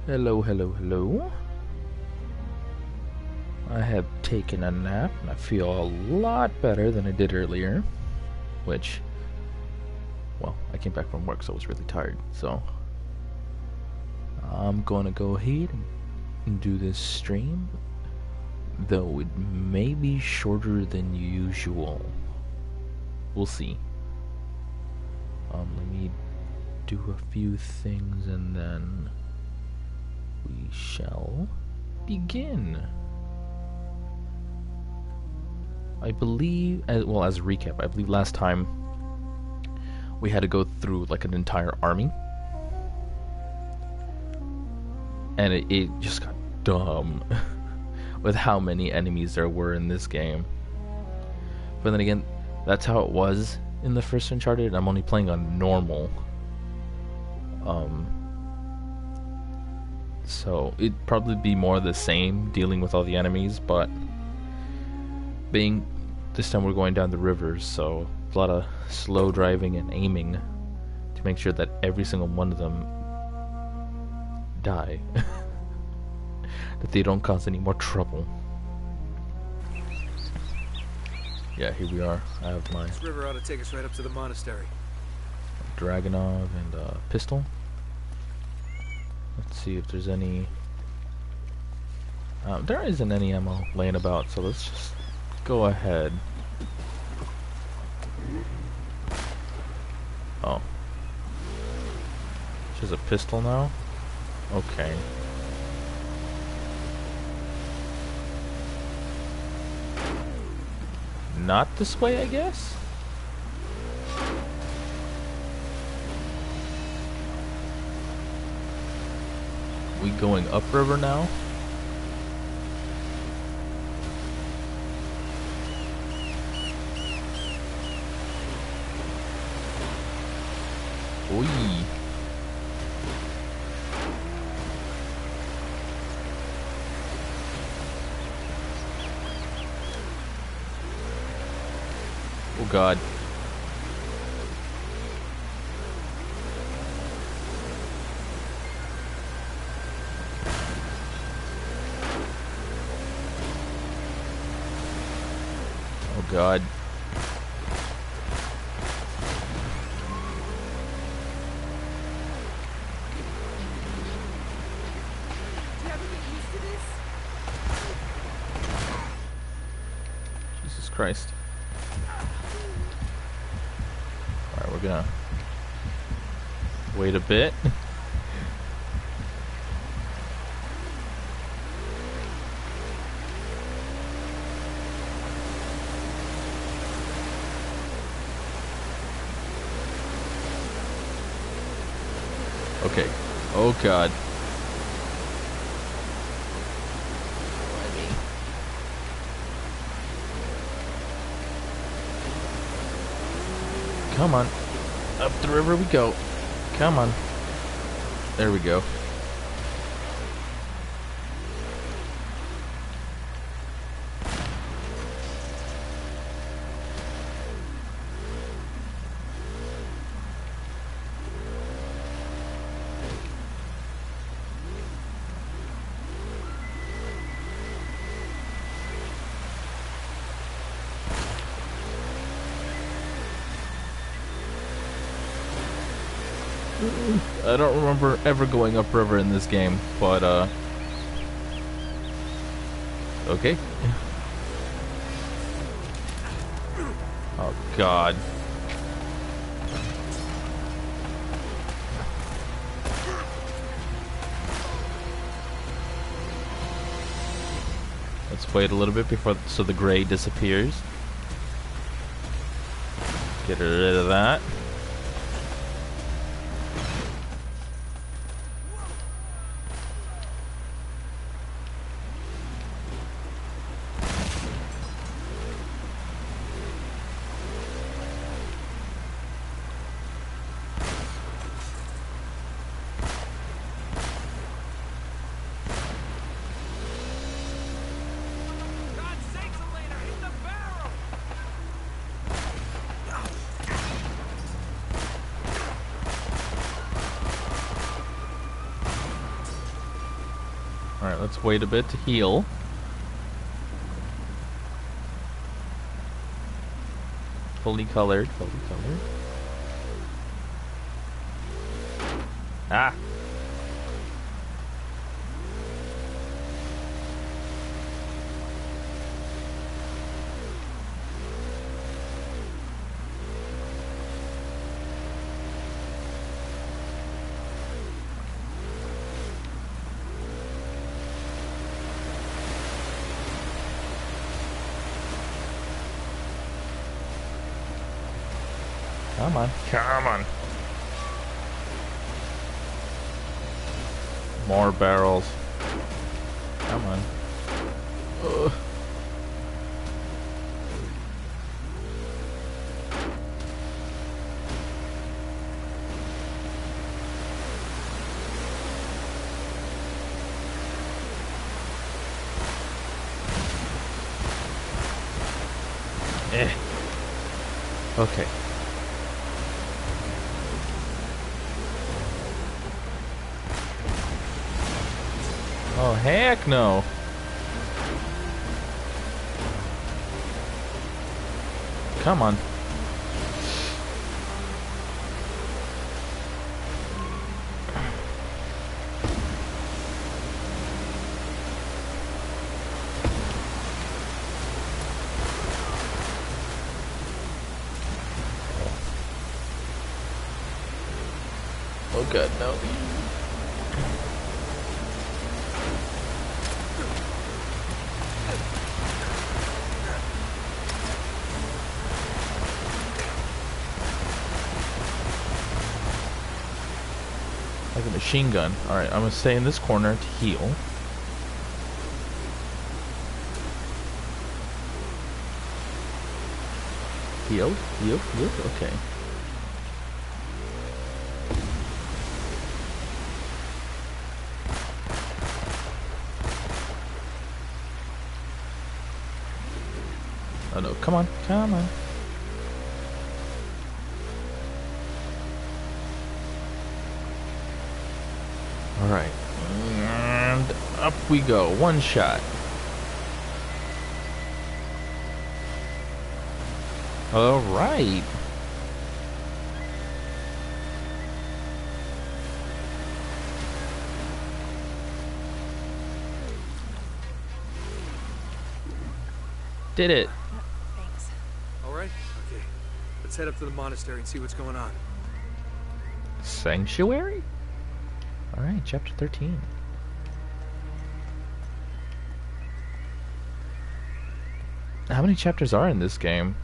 Hello, hello, hello. I have taken a nap and I feel a lot better than I did earlier. Which, well, I came back from work so I was really tired. So, I'm gonna go ahead and do this stream. Though it may be shorter than usual. We'll see. Let me do a few things and then we shall begin. I believe, as a recap, I believe last time we had to go through like an entire army. And it just got dumb with how many enemies there were in this game. But then again, that's how it was in the first Uncharted. I'm only playing on normal. So it'd probably be more the same dealing with all the enemies, but being this time we're going down the rivers, so a lot of slow driving and aiming to make sure that every single one of them die. That they don't cause any more trouble. Yeah, here we are. I have my This river ought to take us right up to the monastery. Dragonov and pistol. Let's see if there's any. There isn't any ammo laying about, so let's just go ahead. Oh. She's a pistol now? Okay. Not this way, I guess? We going upriver now? Oi. Oh God. Oh God. Jesus Christ. Alright, we're gonna wait a bit. Okay. Oh God. Come on. Up the river we go. Come on. There we go. I don't remember ever going upriver in this game, but okay. Oh God. Let's wait a little bit before so the gray disappears. Get rid of that. let's wait a bit to heal. Fully colored, fully colored. Ah! Come on, come on. More barrels. Come on. Ugh. Okay. Oh, heck no. Come on. Oh god, no. Like a machine gun. Alright, I'm gonna stay in this corner to heal. Healed, healed, healed, okay. Oh no, come on, come on. Alright, and up we go, one shot. Alright. Did it. Thanks. All right? Okay. Let's head up to the monastery and see what's going on. Sanctuary? Alright, chapter 13. How many chapters are in this game?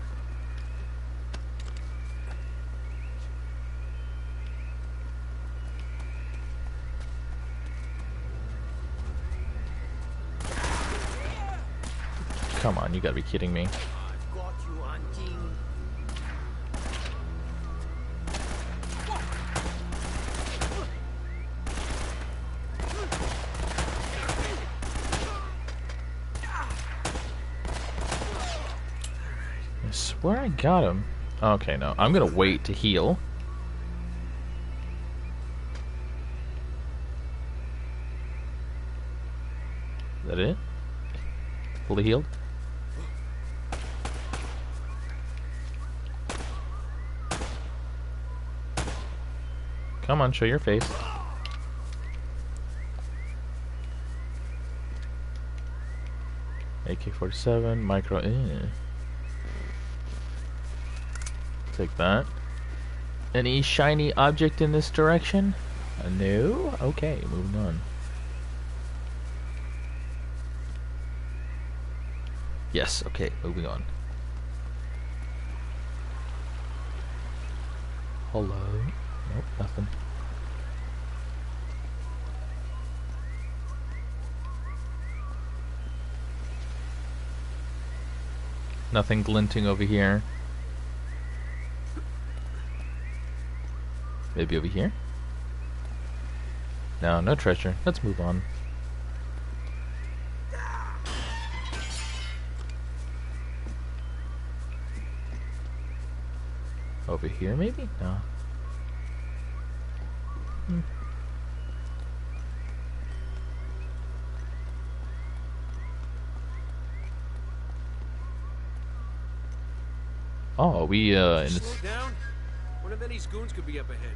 Come on, you gotta be kidding me. I've got you, auntie. I swear I got him. Okay, no. I'm gonna wait to heal. Is that it? Fully healed? Come on, show your face. AK-47, micro. Take that. Any shiny object in this direction? No? Okay, moving on. Yes, okay, moving on. Hello? Nope, nothing. Nothing glinting over here. Maybe over here? No, no treasure. Let's move on. Over here, maybe? No. Oh, we in Slow down. One of Eddie's goons could be up ahead.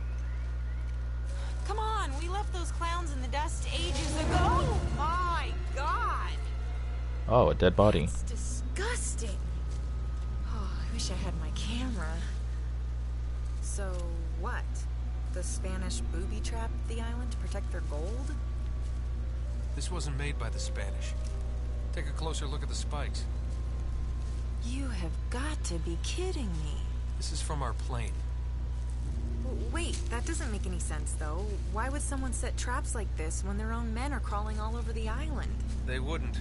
Come on, we left those clowns in the dust ages ago. Oh my god! oh, a dead body. It's disgusting. Oh, I wish I had my camera. So what? The Spanish booby-trapped the island to protect their gold? This wasn't made by the Spanish. Take a closer look at the spikes. You have got to be kidding me. This is from our plane. Wait, that doesn't make any sense, though. Why would someone set traps like this when their own men are crawling all over the island? They wouldn't.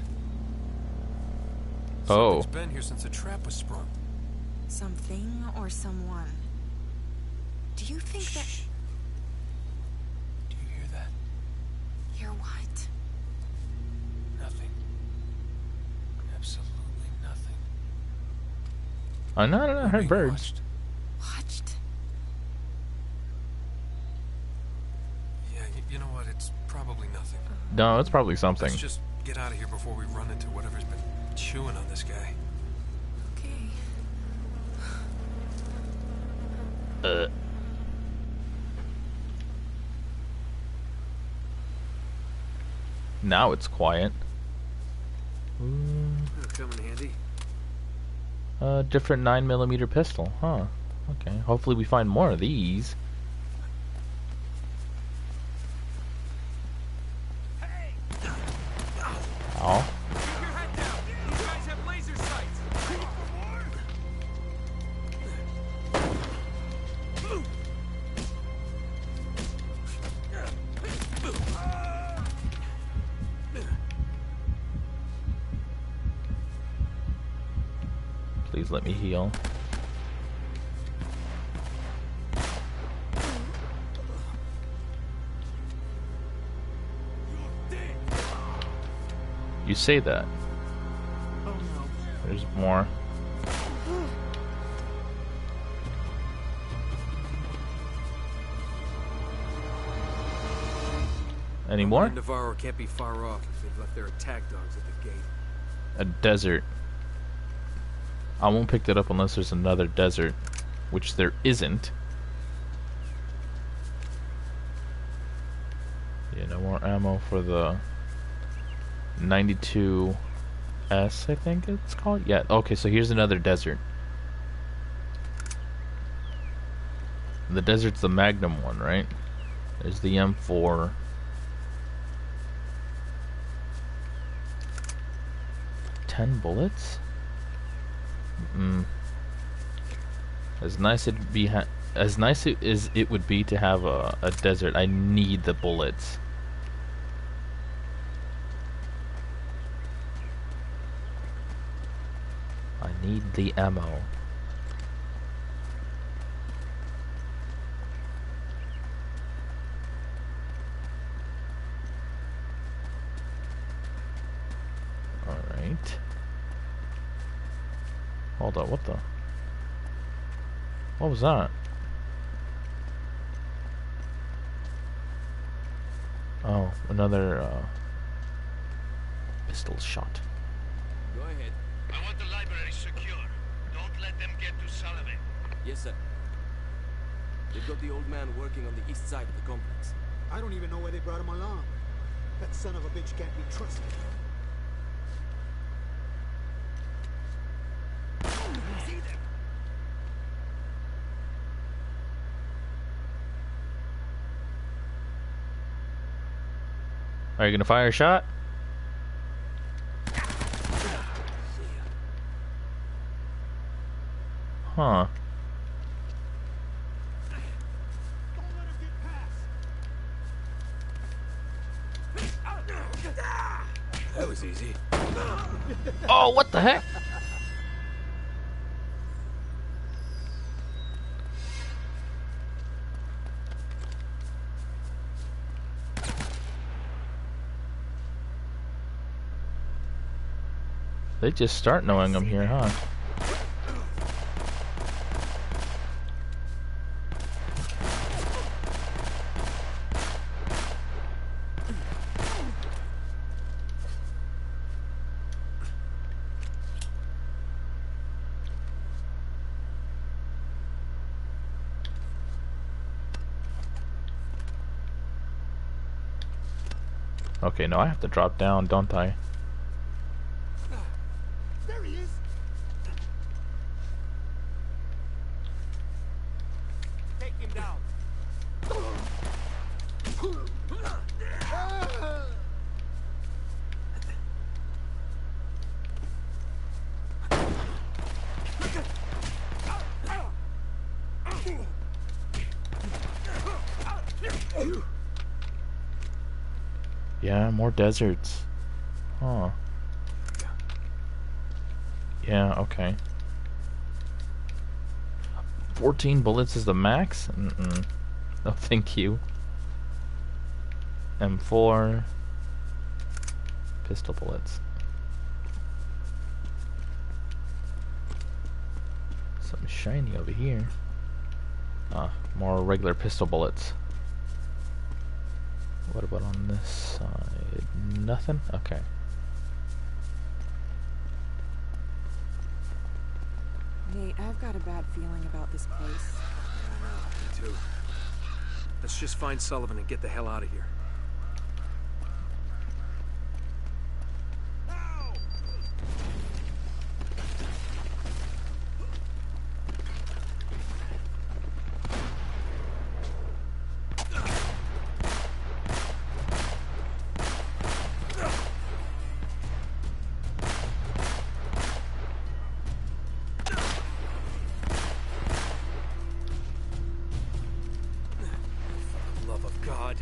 Oh. Something's been here since the trap was sprung. Something or someone? Do you think that... Shh. Do you hear that? Hear what? Nothing. Absolutely nothing. No, I heard Being birds. watched. Watched? Yeah, you know what? It's probably nothing. No, it's probably something. Let's just get out of here before we run into whatever's been chewing on this guy. Okay. Now it's quiet. That'll come in handy. Different 9mm pistol, huh? Okay, hopefully we find more of these. Oh. Keep your head down. These guys have laser sights. Please let me heal. You say that. Oh no. There's more. Any more? Navarro can't be far off if they've left their attack dogs at the gate. A desert. I won't pick that up unless there's another desert, which there isn't. Yeah, no more ammo for the 92S, I think it's called. Yeah, okay, so here's another desert. The desert's the Magnum one, right? There's the M4. $10 bullets? As nice as nice as it would be to have a desert, I need the bullets. I need the ammo. Alright. Hold up, what the? What was that? Oh, another pistol shot. Go ahead. I want the library secure. Don't let them get to Sullivan. Yes, sir. They've got the old man working on the east side of the complex. I don't even know why they brought him along. That son of a bitch can't be trusted. See them. Are you gonna fire a shot? Huh. That was easy. Oh, what the heck? They just start knowing I'm here, huh? Okay, no, I have to drop down, don't I? There he is. Take him down. Yeah, more deserts. Huh. Yeah, okay. 14 bullets is the max? Mm-mm. No, thank you. M4. Pistol bullets. Something shiny over here. Ah, more regular pistol bullets. What about on this side? Nothing? Okay. Nate, I've got a bad feeling about this place. Me too. Let's just find Sullivan and get the hell out of here. Love of God.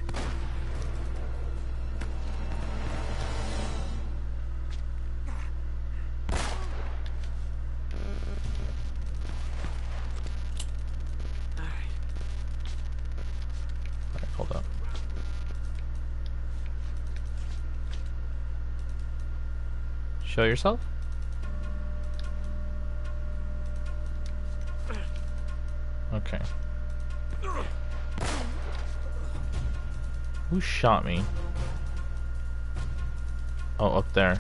Alright, hold up. Show yourself? Okay. Who shot me? Oh, up there.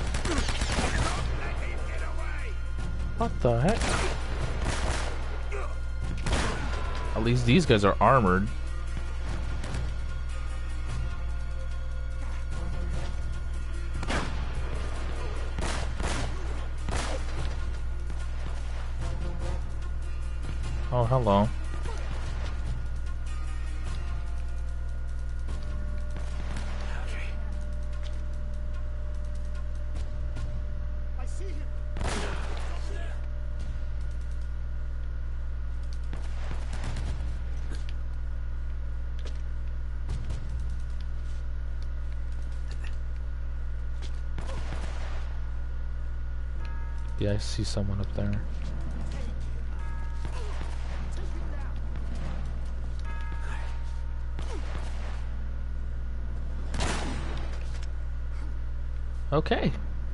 What the heck? At least these guys are armored. Oh, hello. I see him. Yeah, I see someone up there. Okay.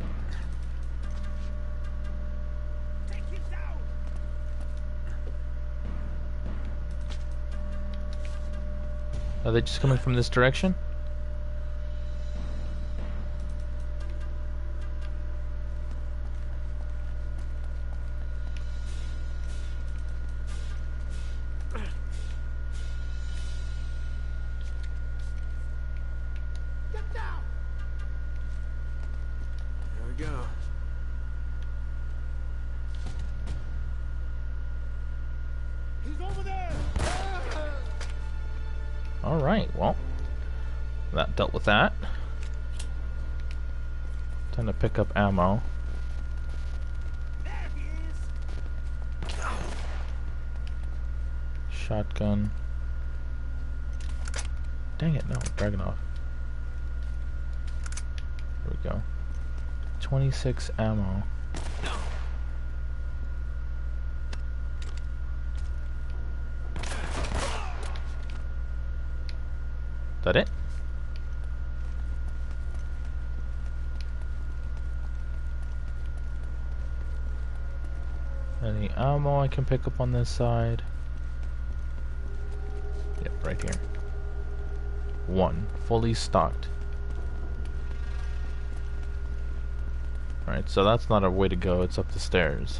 Are they just coming from this direction? Get down. There we go. He's over there. Alright, well. That dealt with that. Time to pick up ammo. There he is. Shotgun. Dang it, no, Dragunov. There we go. 26 ammo. That it? Any ammo I can pick up on this side? Yep, right here. 1. Fully stocked. Alright, so that's not a way to go, it's up the stairs.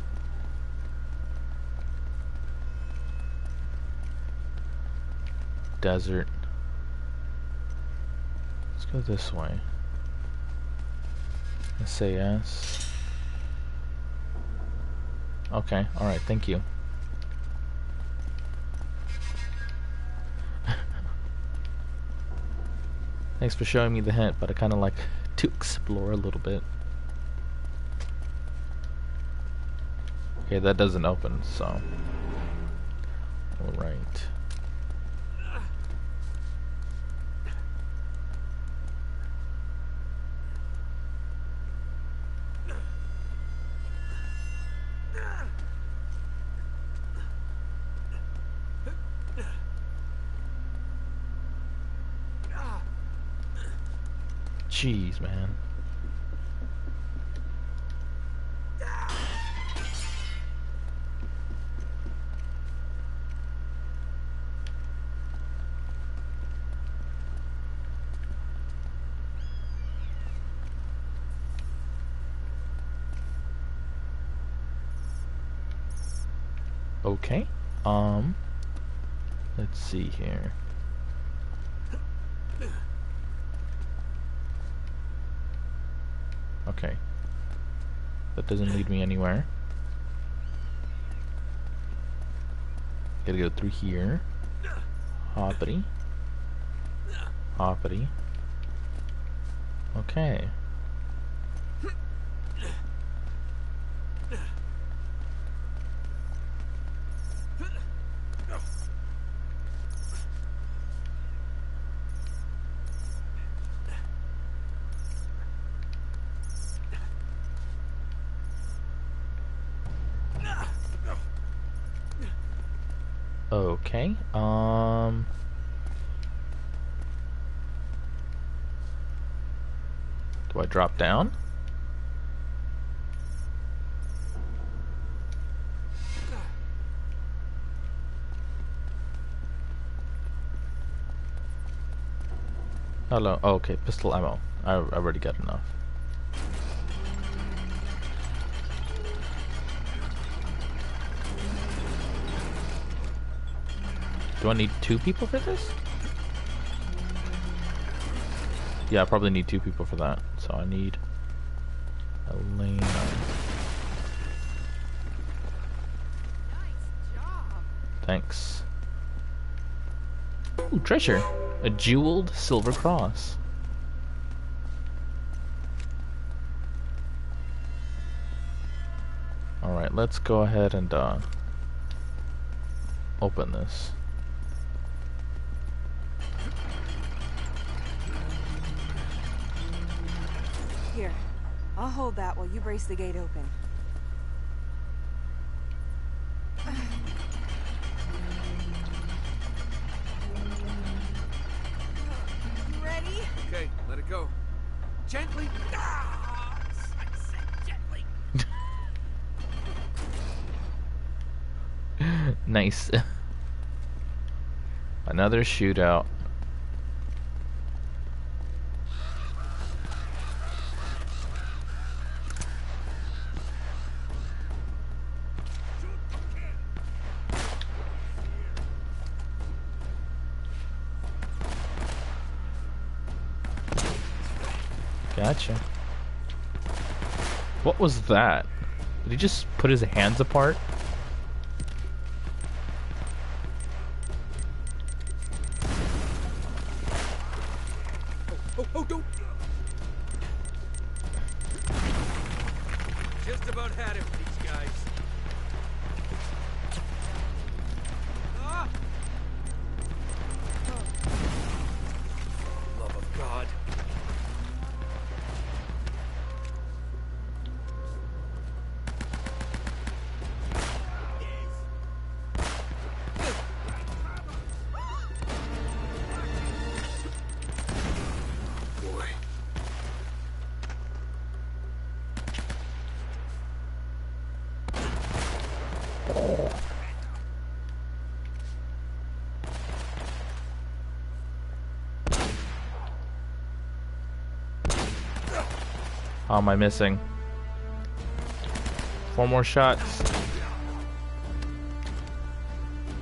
Desert. Let's go this way. SAS. Okay, alright, thank you. Thanks for showing me the hint, but I kind of like to explore a little bit. Okay, that doesn't open, so... Alright. Jeez, man. Okay. Let's see here. Okay. That doesn't lead me anywhere. Gotta go through here. Hoppity. Hoppity. Okay. Okay, do I drop down? Hello, oh, okay, pistol ammo. I already got enough. Do I need 2 people for this? Yeah, I probably need 2 people for that. So I need Elena. Nice job. Thanks. Ooh, treasure. A jeweled silver cross. Alright, let's go ahead and open this. Here, I'll hold that while you brace the gate open. You ready? Okay, let it go. Gently. Ah, I said gently. Nice. Another shootout. Gotcha. What was that? Did he just put his hands apart? Oh, don't. Just about had it with these guys. Ah! Love of God. Boy. How am I missing? 4 more shots.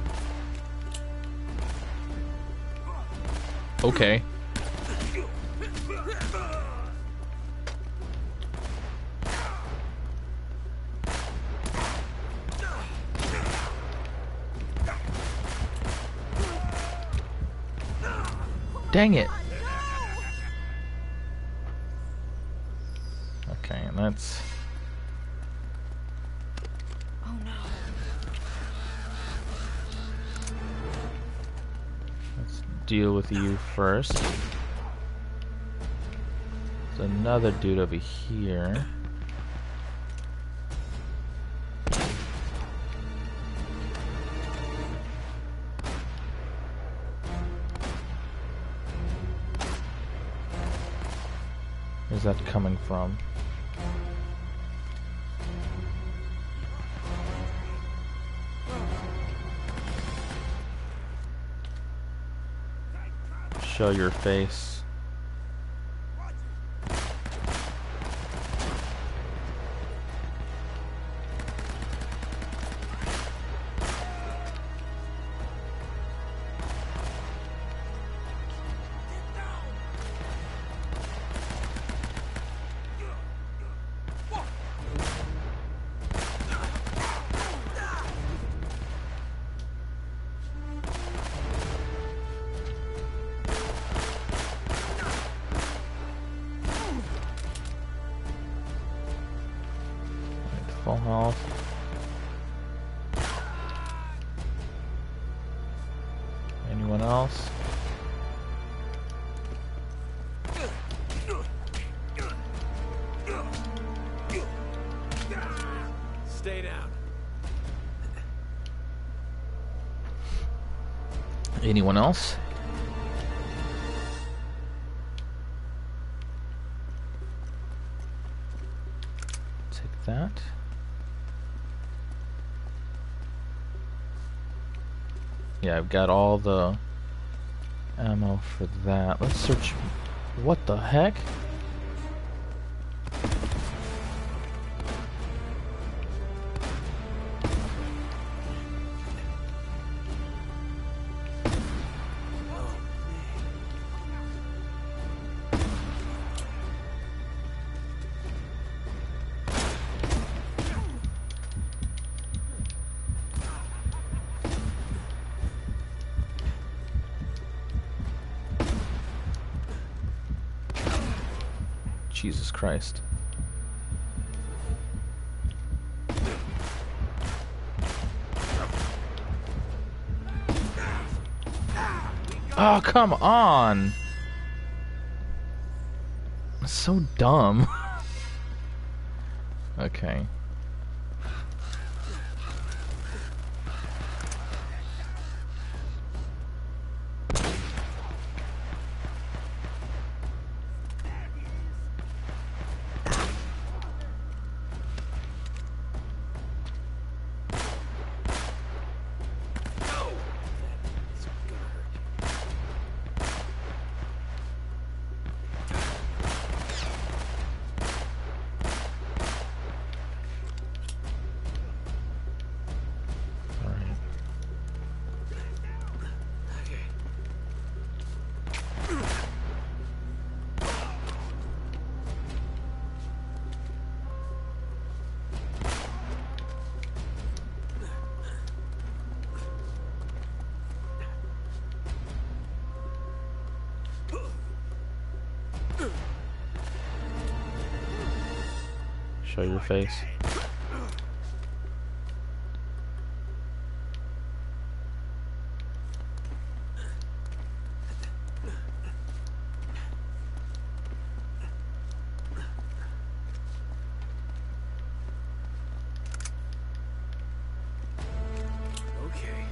Okay. Dang it! Okay, and that's... Oh no. Let's deal with you first. There's another dude over here. Where's that coming from? Show your face. Full health. Anyone else? Stay down. Anyone else? Take that. Yeah, I've got all the ammo for that. Let's search. What the heck? Jesus Christ. Oh, come on! That's so dumb. Okay. Show your face. Okay.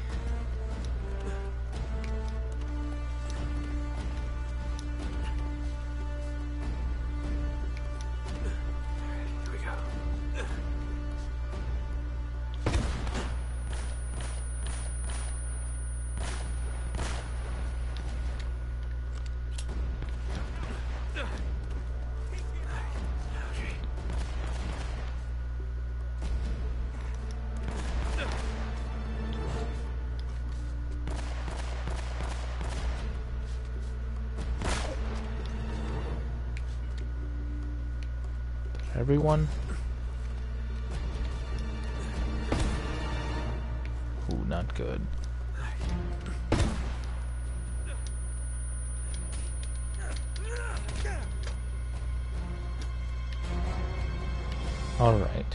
Here we go. Everyone? Ooh, not good. Alright.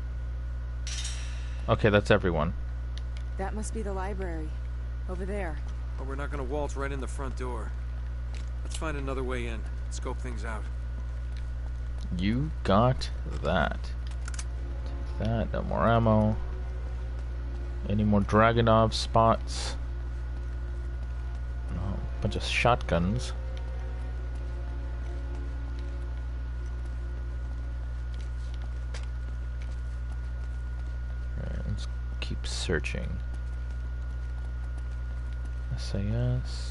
Okay, that's everyone. That must be the library. Over there. But we're not gonna waltz right in the front door. Let's find another way in. Scope things out. You got that. Take that, no more ammo. Any more Dragonov spots? No, bunch of shotguns. Alright, let's keep searching. SAS.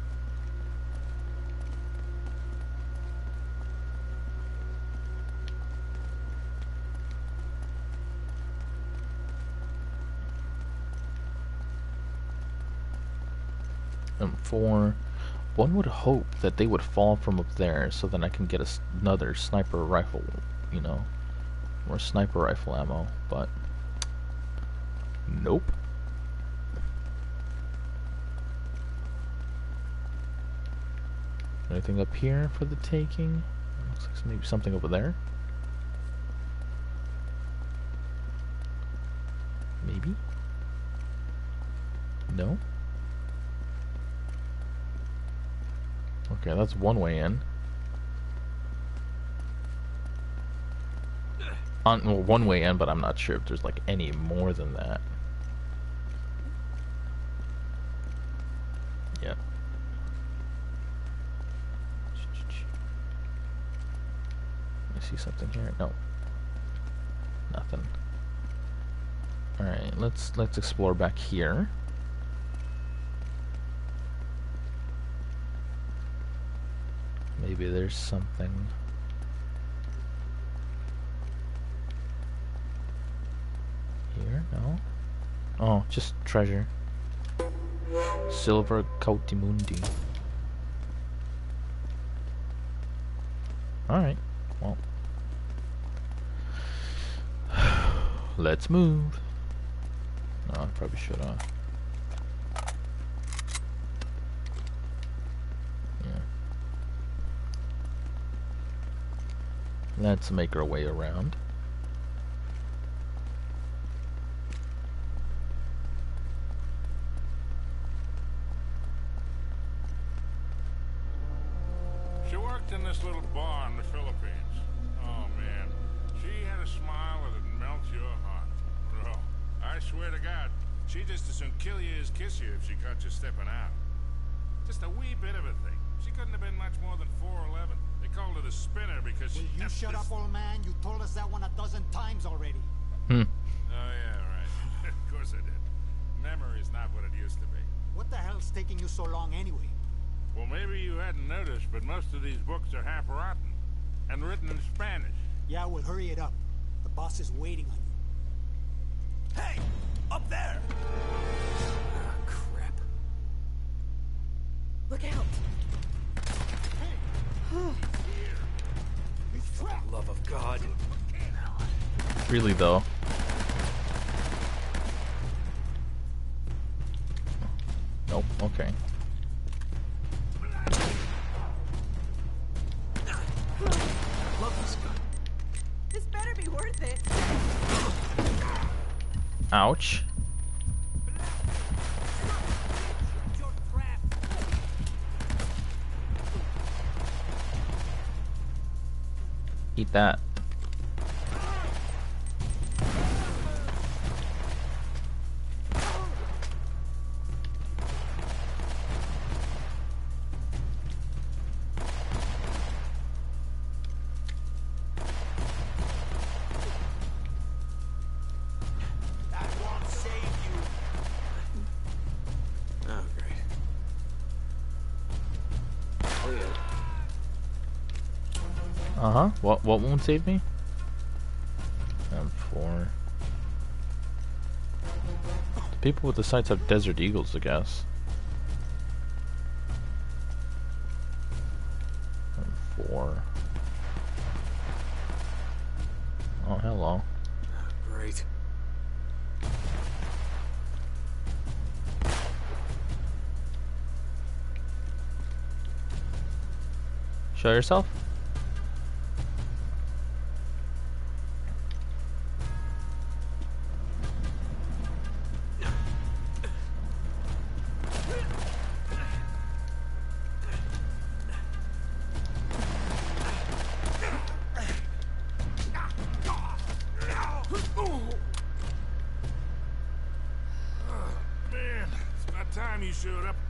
M4. One would hope that they would fall from up there so then I can get another sniper rifle, you know, more sniper rifle ammo, but nope. Anything up here for the taking? Looks like maybe something over there. Maybe? No? Okay, that's one way in. Well, one way in, but I'm not sure if there's like any more than that. Yep. Let me see something here. No. Nothing. Alright, let's explore back here. Maybe there's something. Here? No? Oh, just treasure. Silver Coatimundi. Alright, well. Let's move. No, I probably should have. Let's make our way around. She worked in this little bar in the Philippines. Oh man, she had a smile that'd melt your heart. Bro, I swear to God, she'd just as soon kill you as kiss you if she caught you stepping out. Just a wee bit of a thing. She couldn't have been much more than 4'11". They called her the spinner because Will she... you shut up, old man? You told us that one 12 times already. Oh yeah, right. Of course I did. Memory's not what it used to be. What the hell's taking you so long anyway? Well, maybe you hadn't noticed, but most of these books are half rotten. And written in Spanish. Yeah, well, hurry it up. The boss is waiting on you. Hey! Up there! Ah, crap. Look out! For the love of God. Really though. Nope, okay. Love this gun. This better be worth it. Ouch. Eat that. That won't save you. Oh, great. Oh, yeah. Uh-huh. What won't save me? M4. The people with the sights have Desert Eagles, I guess. M4. Oh, hello. Great. Show yourself. about time you showed up.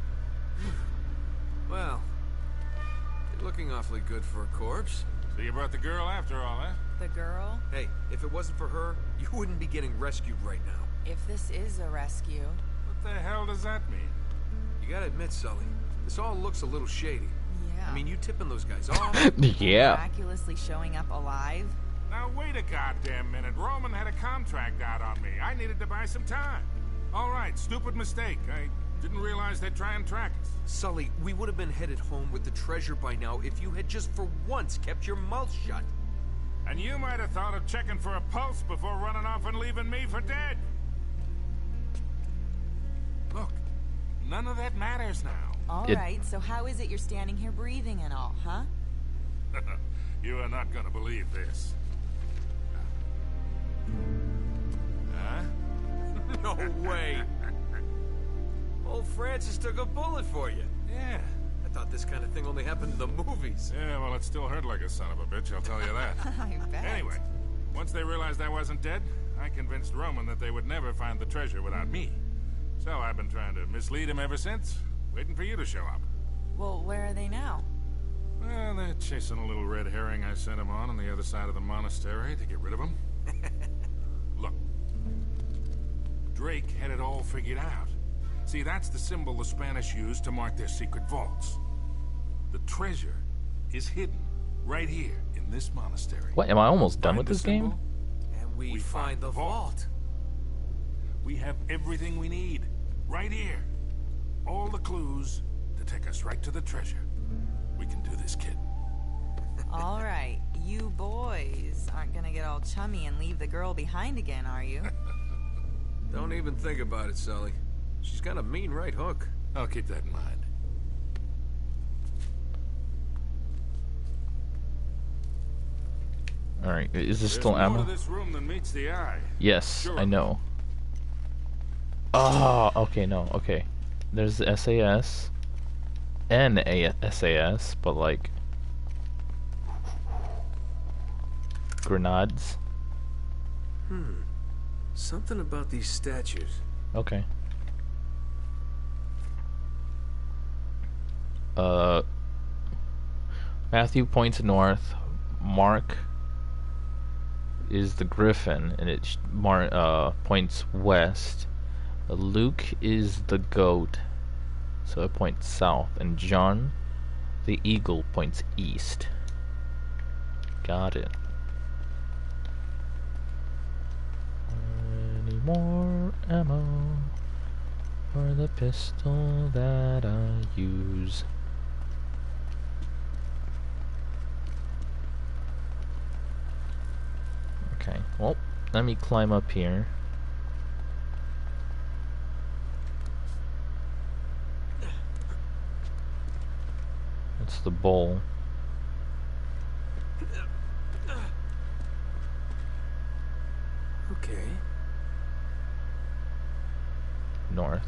Well, you're looking awfully good for a corpse. So you brought the girl after all, huh? The girl? Hey, if it wasn't for her, you wouldn't be getting rescued right now. If this is a rescue. What the hell does that mean? You gotta admit, Sully, this all looks a little shady. Yeah. I mean, you tipping those guys off. Yeah. Miraculously showing up alive? Now wait a goddamn minute. Roman had a contract out on me. I needed to buy some time. All right, stupid mistake. I didn't realize they'd try and track us. Sully, we would have been headed home with the treasure by now if you had just for once kept your mouth shut. And you might have thought of checking for a pulse before running off and leaving me for dead. Look, none of that matters now. All right, so how is it you're standing here breathing and all, huh? You are not gonna believe this. Huh? No way. Old Francis took a bullet for you. Yeah. I thought this kind of thing only happened in the movies. Yeah, well, it still hurt like a son of a bitch, I'll tell you that. I bet. Anyway, once they realized I wasn't dead, I convinced Roman that they would never find the treasure without me. So I've been trying to mislead him ever since, waiting for you to show up. Well, where are they now? Well, they're chasing a little red herring I sent him on the other side of the monastery to get rid of him. Look, Drake had it all figured out. See, that's the symbol the Spanish used to mark their secret vaults. The treasure is hidden right here in this monastery. What? Am I almost done with Find the this game? symbol, And we find the vault. We have everything we need right here. All the clues to take us right to the treasure. We can do this, kid. All right, you boys aren't gonna get all chummy and leave the girl behind again, are you? Don't even think about it, Sully. She's got a mean right hook. I'll keep that in mind. Alright, is this There's still more ammo? to this room than meets the eye. Yes, Sure. I know. Oh, okay, no, okay. There's the SAS. And a SAS, but like... grenades. Something about these statues. Okay. Matthew points north. Mark is the griffin, and it points west. Luke is the goat, so it points south. And John, the eagle, points east. Got it. Any more ammo for the pistol that I use? Okay, well, let me climb up here. It's the bowl. Okay. North.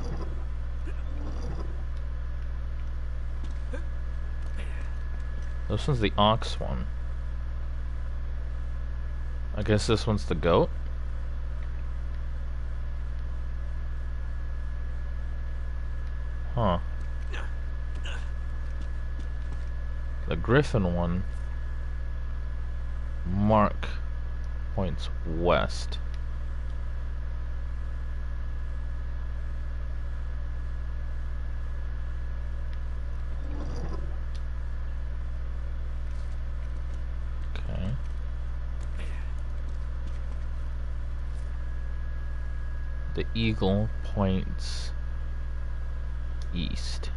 This one's the ox one. I guess this one's the goat. Huh. The griffin one. Mark points west. Okay. The eagle points east.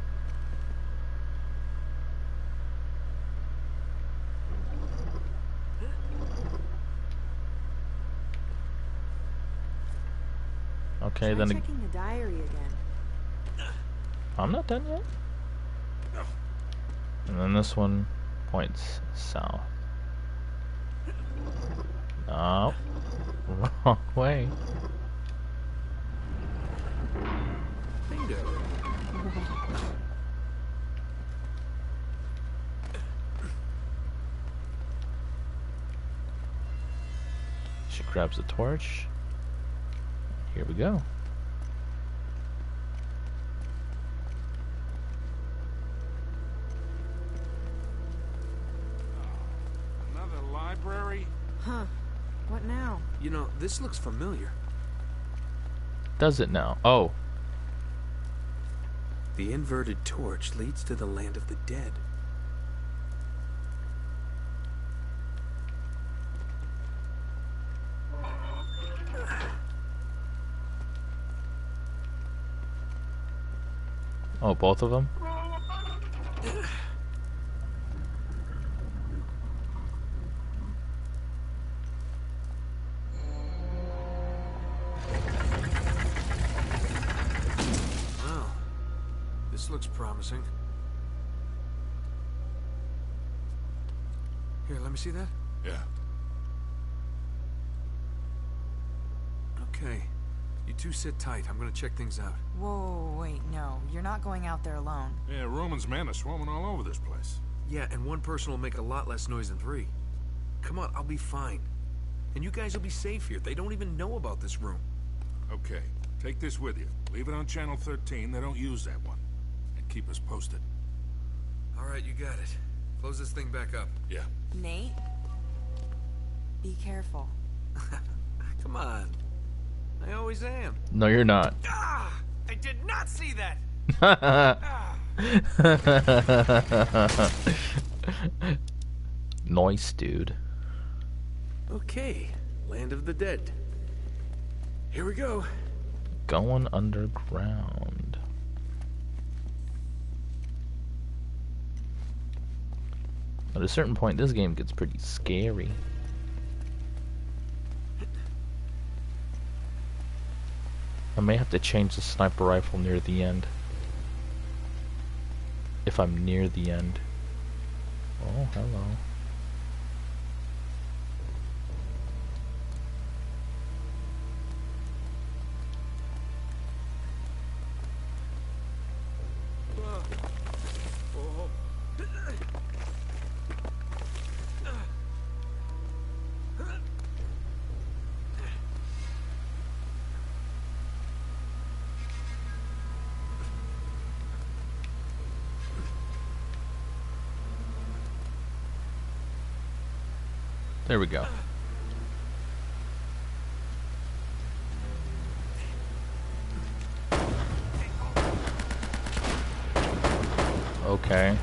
Okay, Try then checking the diary again. I'm not done yet. And then this one points south. No. Wrong way. Bingo. She grabs the torch. Here we go. This looks familiar. Does it now? Oh. The inverted torch leads to the land of the dead. Oh, both of them? Well, this looks promising. Here, let me see that. Yeah. Okay. You two sit tight. I'm gonna check things out. Whoa, wait, no. You're not going out there alone. Yeah, Roman's men are swarming all over this place. Yeah, and one person will make a lot less noise than three. Come on, I'll be fine. And you guys will be safe here. They don't even know about this room. Okay, take this with you. Leave it on channel 13. They don't use that one. And keep us posted. All right, you got it. Close this thing back up. Yeah. Nate? Be careful. Come on. I always am. No, you're not. Ah! I did not see that! Nice, dude. Okay, land of the dead. Here we go. Going underground. At a certain point, this game gets pretty scary. I may have to change the sniper rifle near the end. If I'm near the end. Oh, hello. There we go. Okay.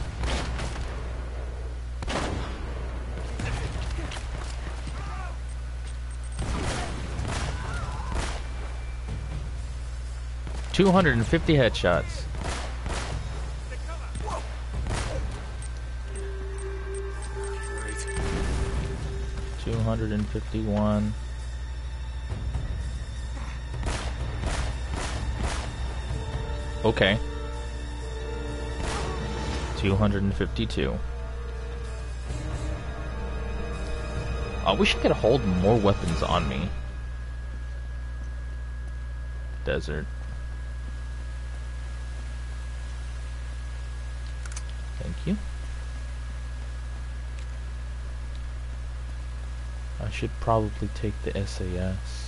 $250 headshots. 251. Okay. 252. I wish I could hold more weapons on me. Desert. Thank you. I should probably take the SAS.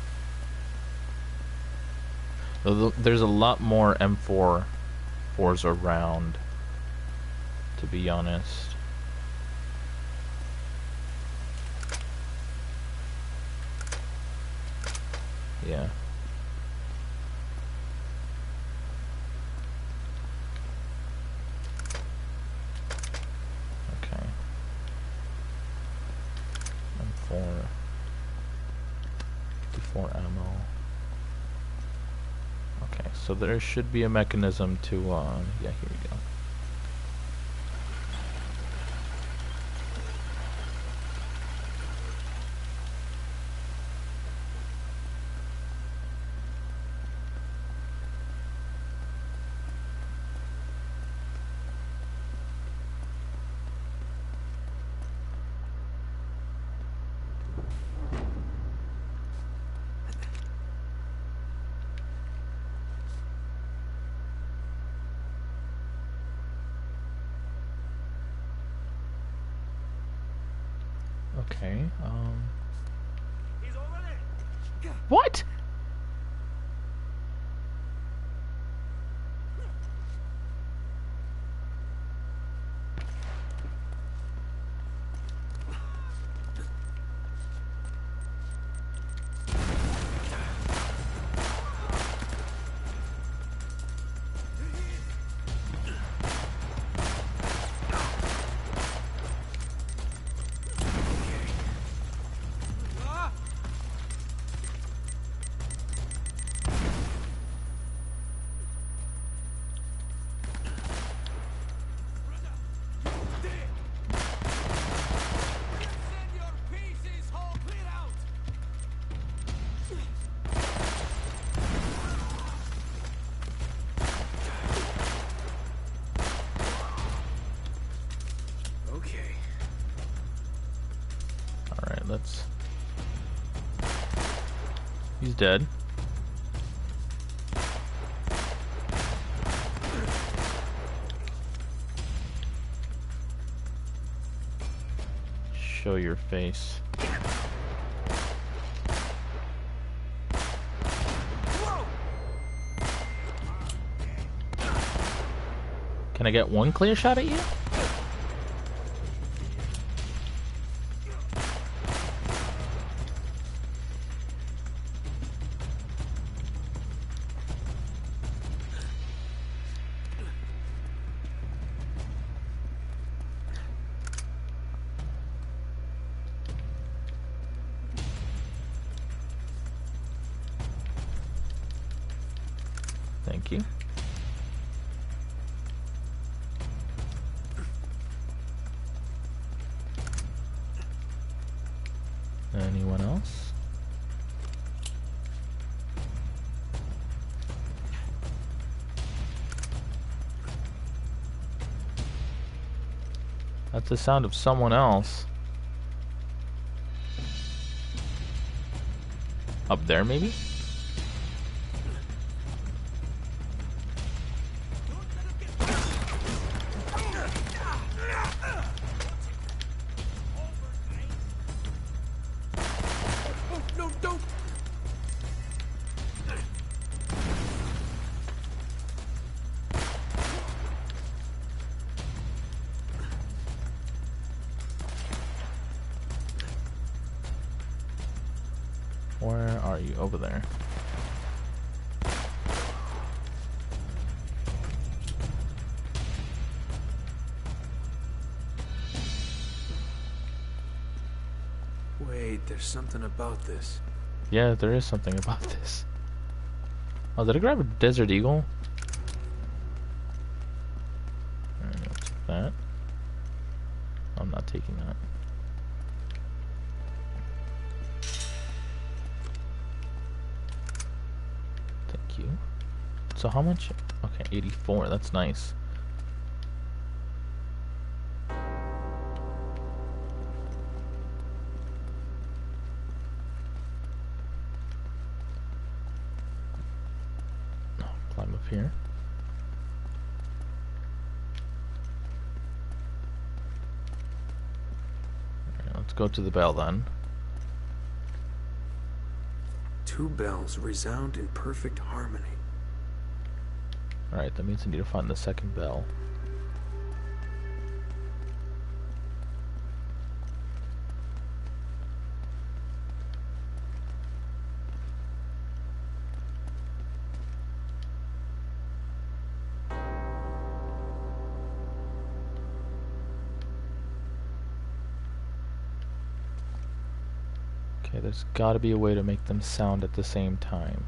Though there's a lot more M4 4s around, to be honest. Yeah. Okay. M4. 54 ammo. Okay, so there should be a mechanism to, yeah, here we go. Okay, what? He's dead. Show your face. Can I get one clear shot at you? Thank you. Anyone else? That's the sound of someone else. Up there, maybe? No, don't! Where are you? Over there. Wait, there's something about this. Yeah, there is something about this. Oh, did I grab a Desert Eagle? Alright, I'll take that. I'm not taking that. Thank you. So how much? Okay, 84. That's nice. Climb up here. Alright, let's go to the bell then. Two bells resound in perfect harmony. Alright, that means I need to find the second bell. Okay, there's gotta be a way to make them sound at the same time.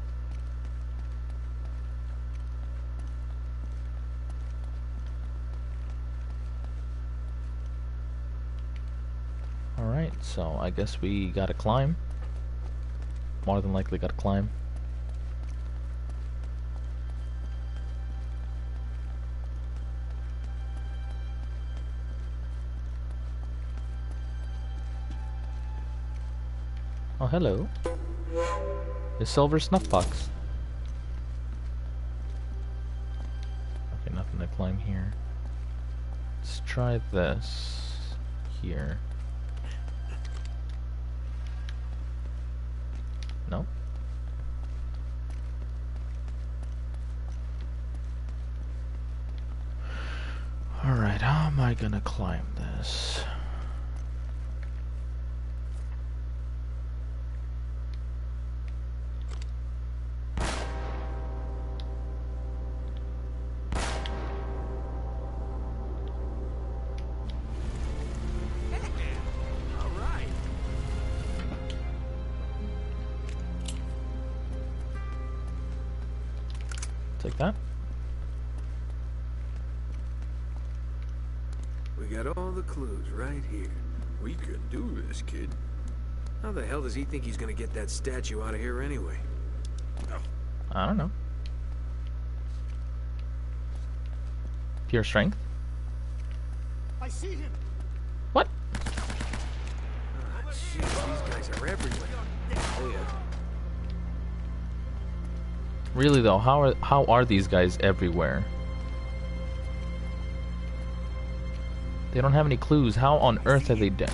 Alright, so I guess we gotta climb. More than likely gotta climb. Oh, hello. A silver snuff box. Okay, nothing to climb here. Let's try this here. No? Alright, how am I gonna climb this? Take that. We got all the clues right here. We can do this, kid. How the hell does he think he's gonna get that statue out of here anyway? I don't know. Pure strength? I see him. What? Jeez, these guys are everywhere. Really though, how are these guys everywhere? They don't have any clues. How on earth have they done?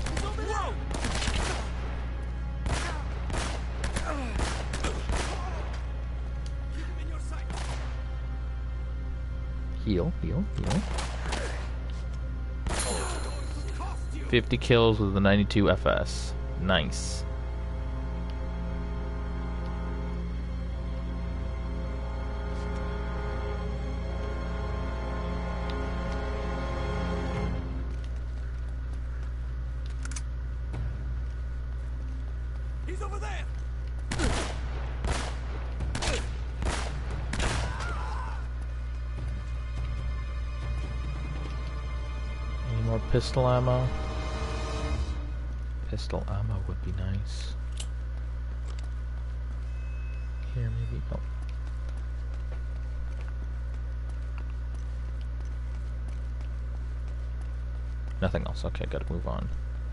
Heal, heal, heal. 50 kills with the 92 FS. Nice. He's over there. Any more pistol ammo? Pistol ammo would be nice. Here, maybe. Oh. Nothing else. Okay, gotta move on.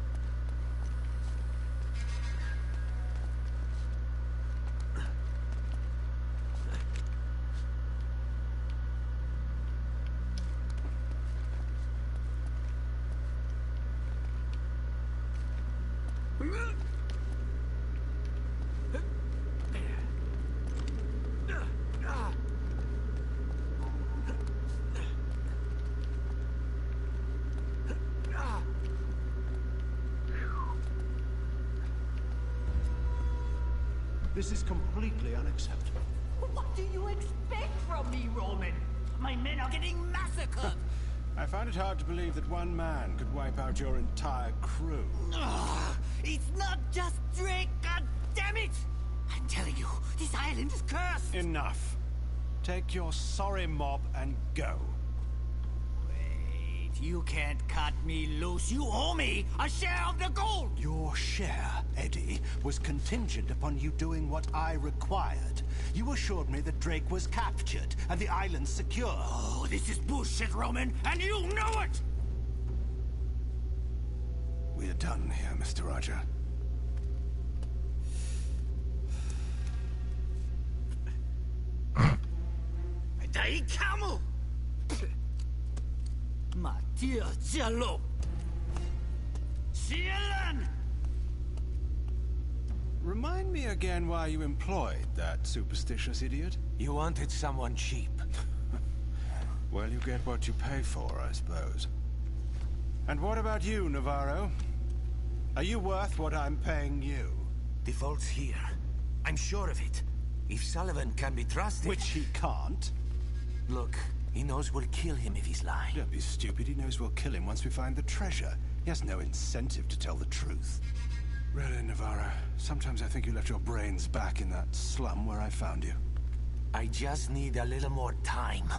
This is completely unacceptable. What do you expect from me, Roman? My men are getting massacred. I find it hard to believe that one man could wipe out your entire crew. It's not just Drake, God damn it! I'm telling you, this island is cursed. Enough. Take your sorry mob and go. Wait, you can't cut me loose. You owe me a share of the gold. Your share, Eddie, was contingent upon you doing what I required. You assured me that Drake was captured and the island secure. Oh, this is bullshit, Roman, and you know it! We're done here, Mr. Roger. Dai camo! Mattia Giallo! Cielan! Remind me again why you employed that superstitious idiot? You wanted someone cheap. Well, you get what you pay for, I suppose. And what about you, Navarro? Are you worth what I'm paying you? The fault's here. I'm sure of it. If Sullivan can be trusted... Which he can't. Look, he knows we'll kill him if he's lying. Don't be stupid. He knows we'll kill him once we find the treasure. He has no incentive to tell the truth. Really, Navarro, sometimes I think you left your brains back in that slum where I found you. I just need a little more time.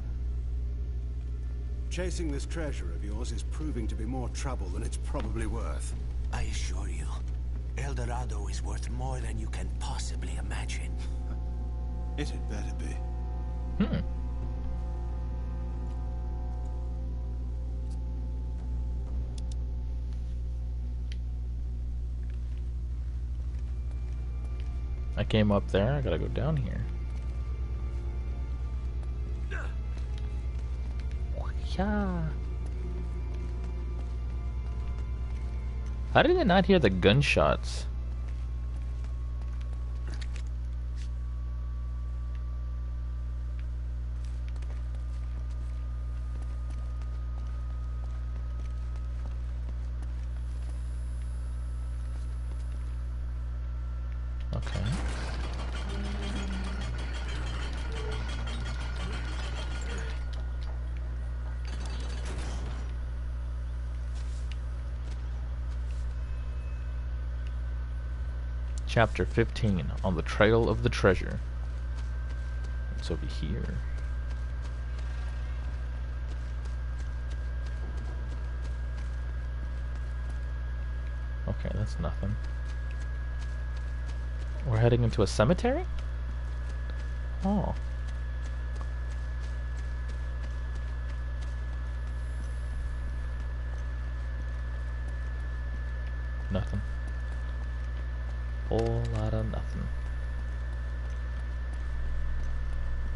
Chasing this treasure of yours is proving to be more trouble than it's probably worth. I assure you, El Dorado is worth more than you can possibly imagine. It had better be. I came up there, I gotta go down here. Yeah. How did I not hear the gunshots? Okay. Chapter 15, On the Trail of the Treasure. It's over here. Okay, that's nothing. We're heading into a cemetery? Oh. Nothing. Whole lot of nothing.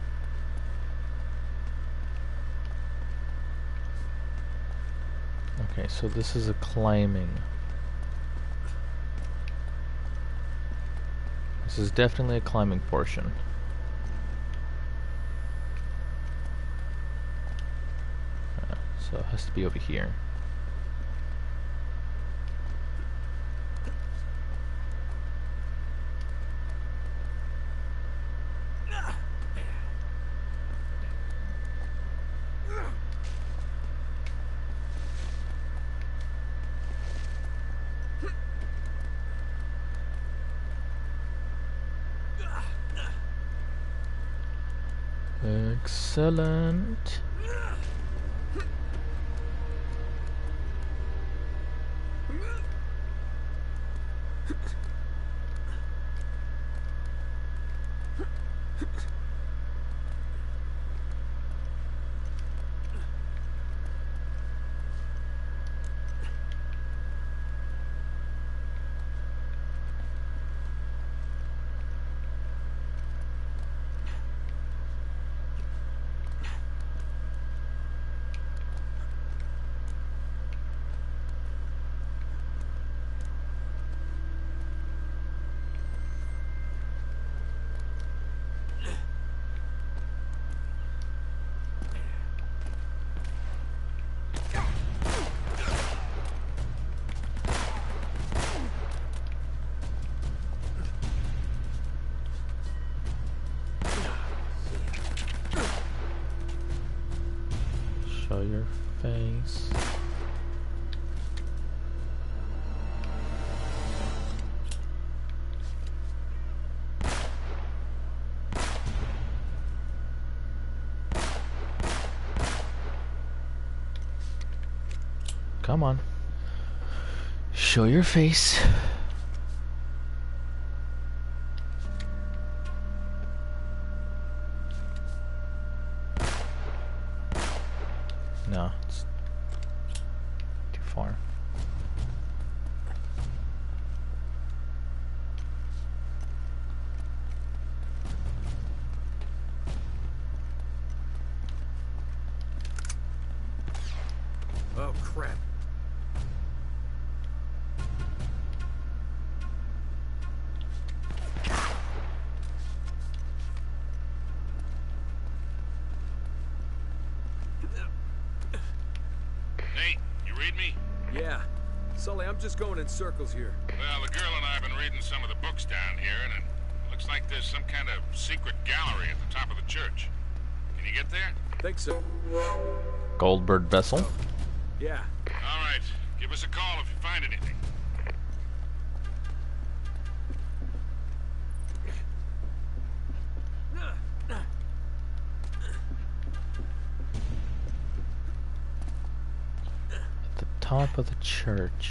Okay, so this is a climbing. This is definitely a climbing portion. So it has to be over here. Excellent. Show your face. Come on. Show your face. No, it's too far. Oh, crap. Nate, you read me? Yeah. Sully, I'm just going in circles here. Well, the girl and I have been reading some of the books down here, and it looks like there's some kind of secret gallery at the top of the church. Can you get there? Think so. Goldberg vessel. Yeah. All right. Give us a call if you find anything. At the top of the church.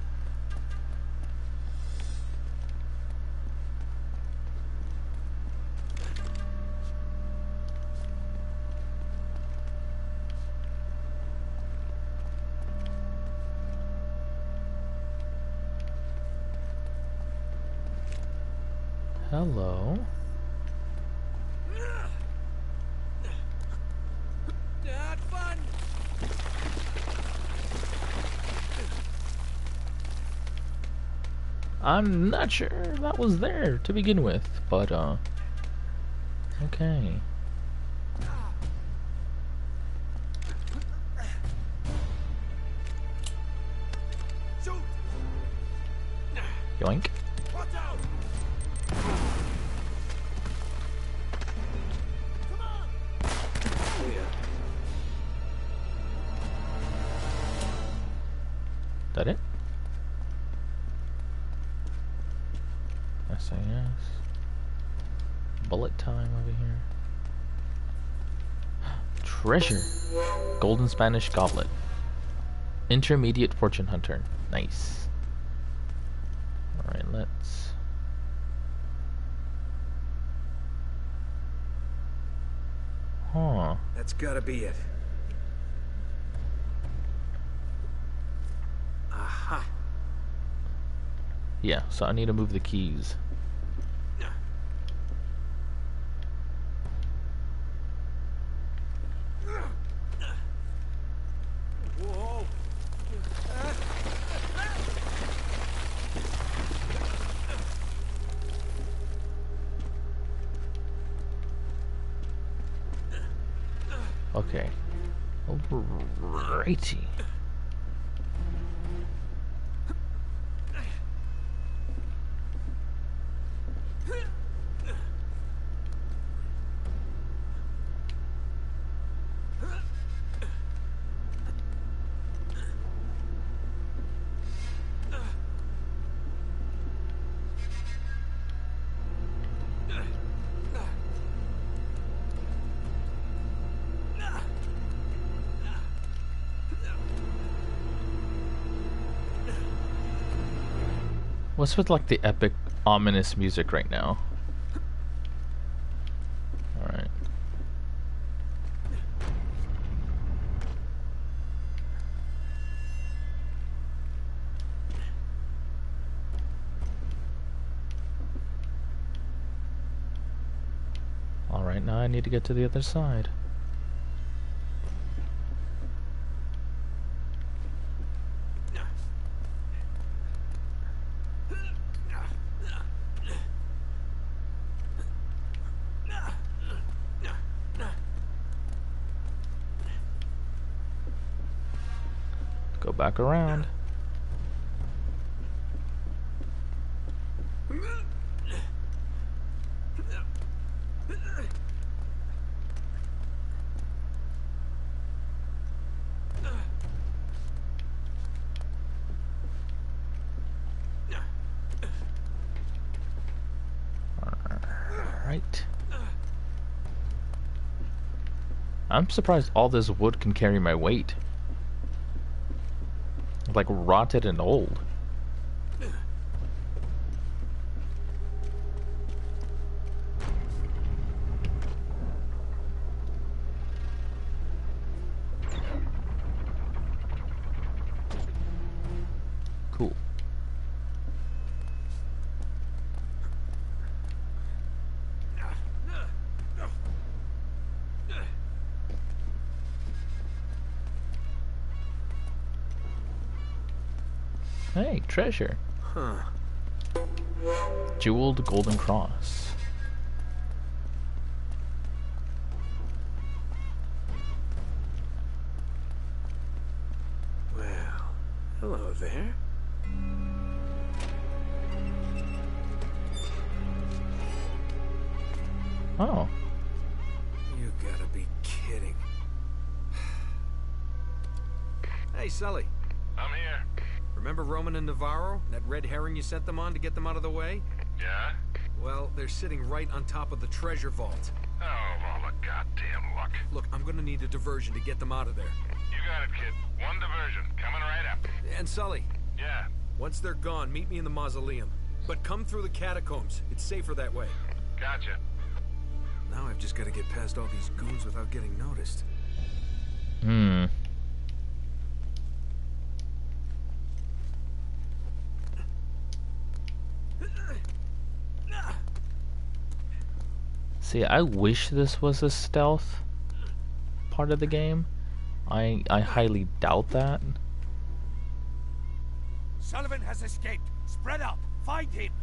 Hello. Not fun. I'm not sure that was there to begin with, but okay. Yoink. That it? SAS. Bullet time over here. Treasure. Golden Spanish goblet. Intermediate fortune hunter. Nice. Alright, let's... Huh. That's gotta be it. Aha. Yeah, so I need to move the keys. Whoa. Okay. Alrighty. What's with like the epic, ominous music right now? Alright. Alright, now I need to get to the other side. Go back around. Alright. I'm surprised all this wood can carry my weight. Like rotted and old. Cool. Hey, treasure. Huh. Jeweled golden cross. Well, hello there. Oh. You gotta be kidding. Hey, Sully. I'm here. Remember Roman and Navarro? That red herring you sent them on to get them out of the way? Yeah? Well, they're sitting right on top of the treasure vault. Oh, all the goddamn luck. Look, I'm gonna need a diversion to get them out of there. You got it, kid. One diversion. Coming right up. And Sully, Yeah. once they're gone, meet me in the mausoleum. But come through the catacombs. It's safer that way. Gotcha. Now I've just gotta get past all these goons without getting noticed. Hmm. See, I wish this was a stealth part of the game. I highly doubt that. Sullivan has escaped. Spread out. Find him.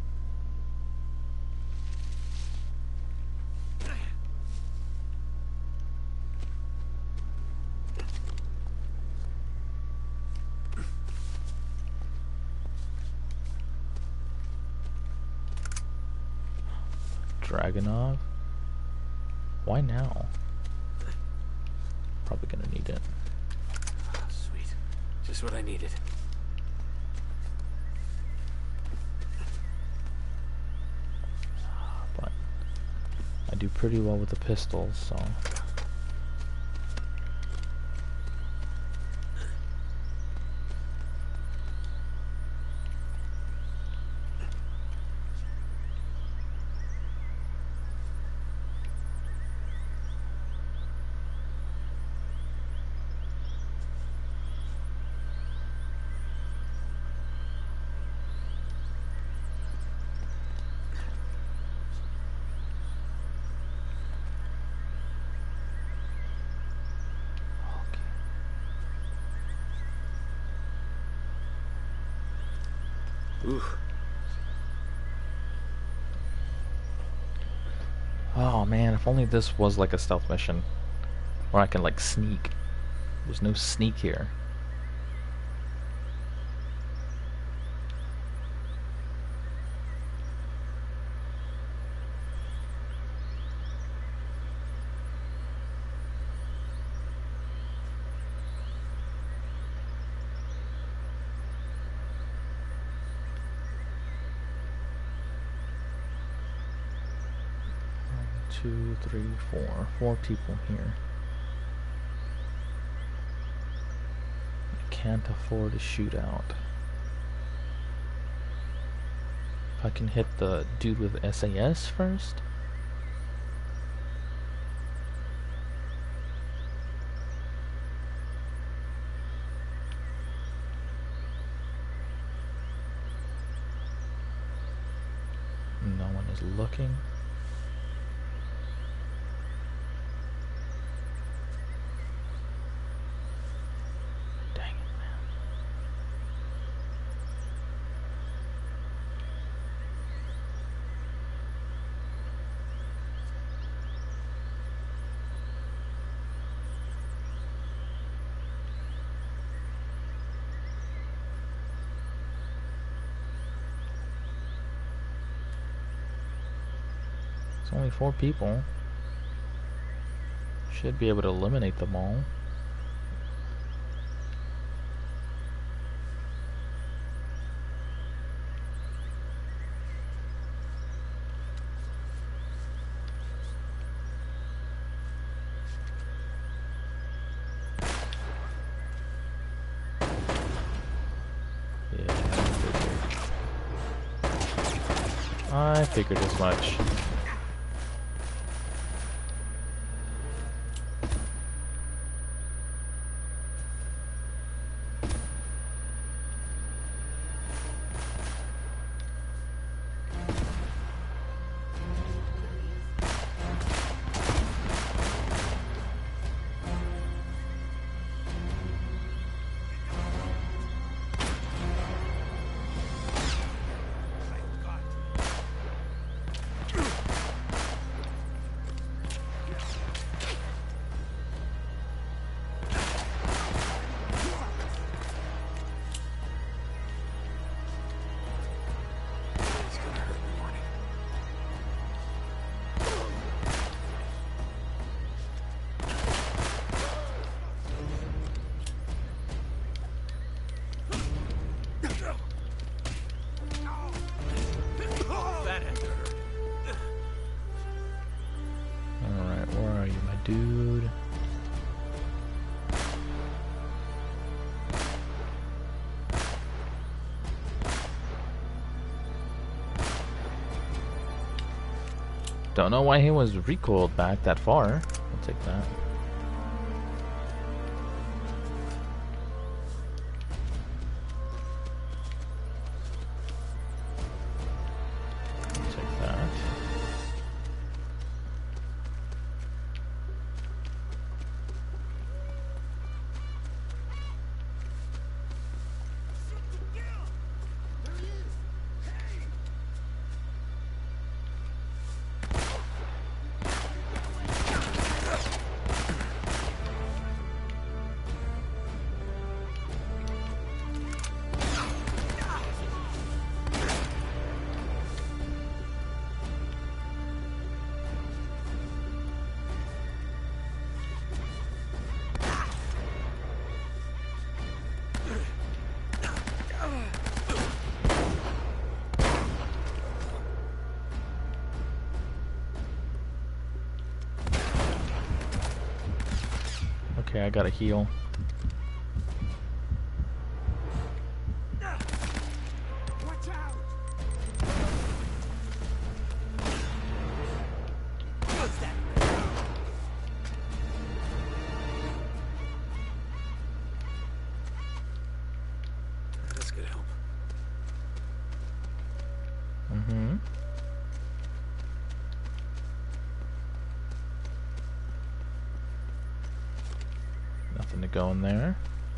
Dragonov? Why now? Probably gonna need it. Sweet. Just what I needed. But I do pretty well with the pistols, so. Oof. Oh man, if only this was like a stealth mission. Or I can like sneak. There's no sneak here. Two, three, four. 4 people here. I can't afford a shootout. If I can hit the dude with SAS first. No one is looking. It's only 4 people. Should be able to eliminate them all. I figured as much. Dude. Don't know why he was recoiled back that far. I'll take that. I'll take that. Okay, I gotta heal. Watch out! What's that? This could help. Mm-hmm. Nothing to go in there.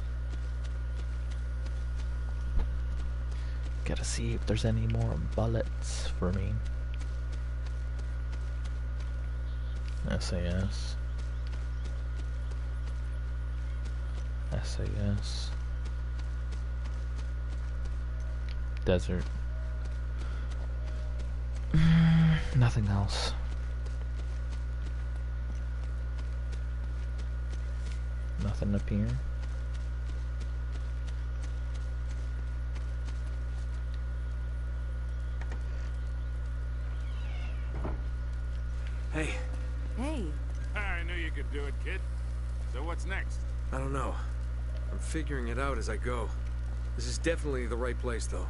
Gotta see if there's any more bullets for me. SAS. SAS. Desert. Nothing else. Nothing up here. Hey. Hey. I knew you could do it, kid. So what's next? I don't know. I'm figuring it out as I go. This is definitely the right place, though.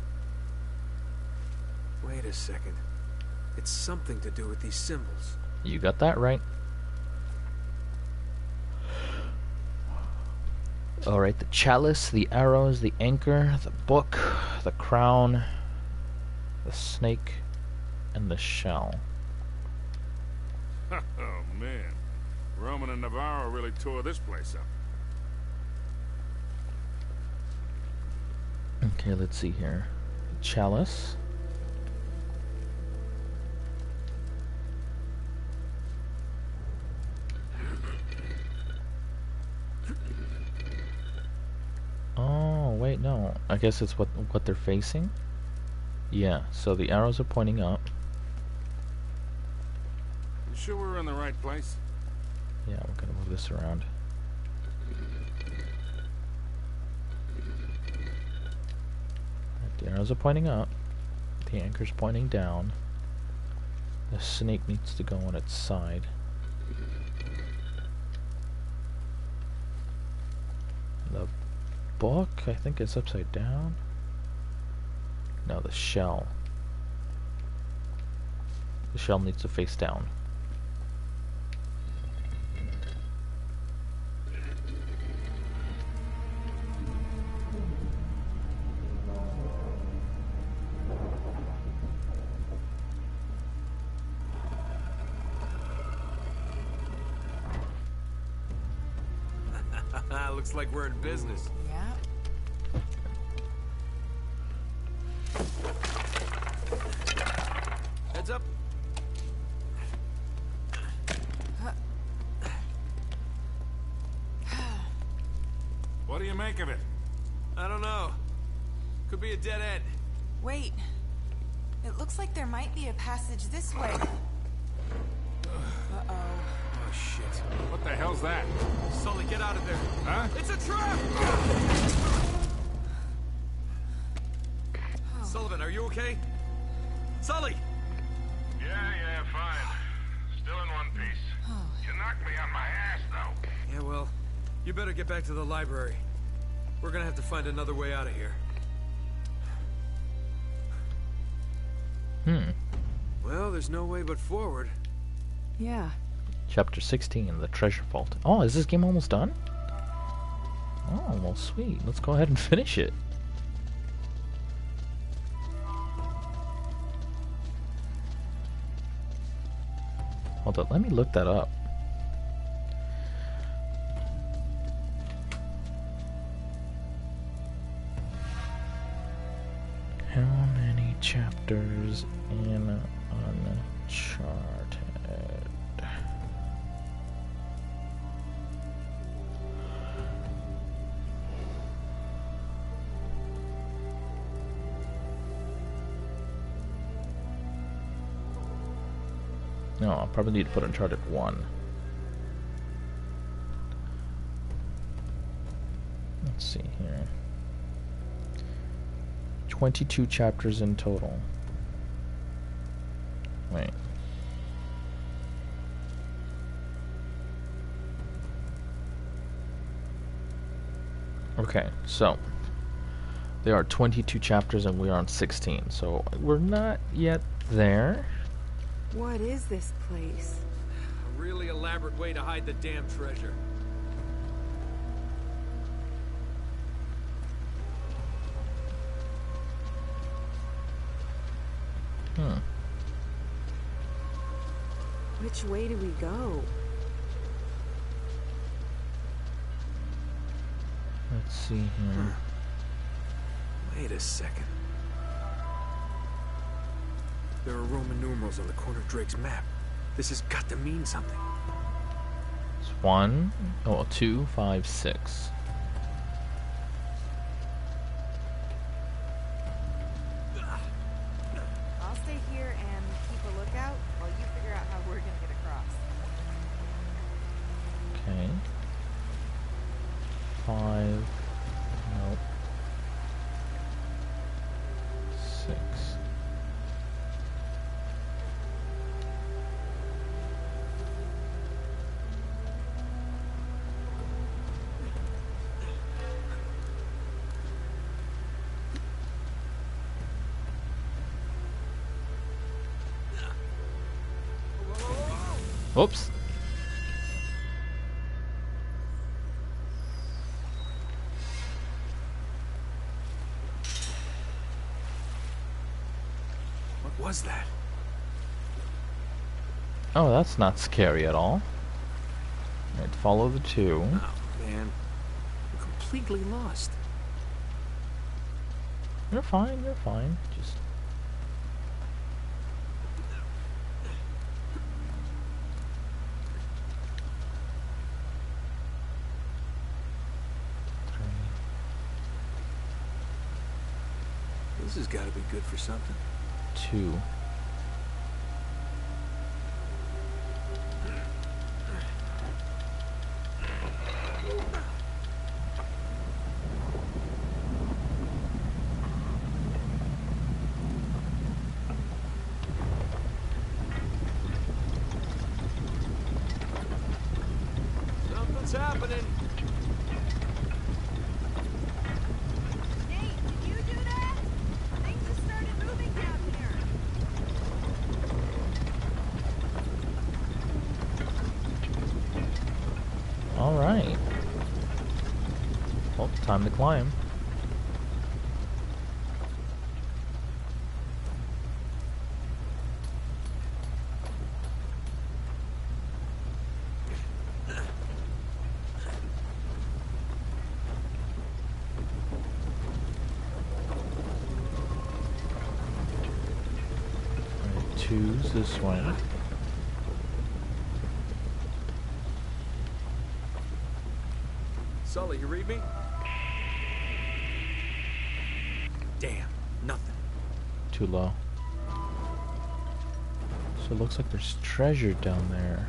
Wait a second. It's something to do with these symbols. You got that right. Alright, the chalice, the arrows, the anchor, the book, the crown, the snake, and the shell. Oh, man. Roman and Navarro really tore this place up. Okay, let's see here. Chalice. Oh, wait, no. I guess it's what they're facing? Yeah, so the arrows are pointing up. You sure we're in the right place? Yeah, we're gonna move this around. Right, the arrows are pointing up. The anchor's pointing down. The snake needs to go on its side. The book, I think, is upside down. No, the shell. The shell needs to face down. Looks like we're in business. Yeah. Heads up. What do you make of it? I don't know. Could be a dead end. Wait. It looks like there might be a passage this way. Uh-oh. Oh, shit. What the hell's that? Sully, get out of there. Huh? It's a trap! Sullivan, are you okay? Sully! Yeah, fine. Still in one piece. You knocked me on my ass, though. Yeah, well, you better get back to the library. We're gonna have to find another way out of here. Well, there's no way but forward. Yeah. Chapter 16, the treasure vault. Oh, is this game almost done? Oh, well, sweet. Let's go ahead and finish it. Hold on, let me look that up. How many chapters in Uncharted? No, I'll probably need to put Uncharted 1. Let's see here. 22 chapters in total. Wait. Okay, so there are 22 chapters and we are on 16, so we're not yet there. What is this place? A really elaborate way to hide the damn treasure. Which way do we go? Let's see here. Wait a second. There are Roman numerals on the corner of Drake's map. This has got to mean something. It's 1, 2, 5, 6. 5. Nope. 6. Whoops. What was that? Oh, that's not scary at all. Alright, follow the 2. Oh, man. I'm completely lost. You're fine, you're fine. Just... This has got to be good for something. 2. Something's happening. Nate, did you do that? Things have started moving down here. Alright. Well, time to climb. Alright, 2's this way. Sully, you read me? Damn, nothing. Too low. So it looks like there's treasure down there.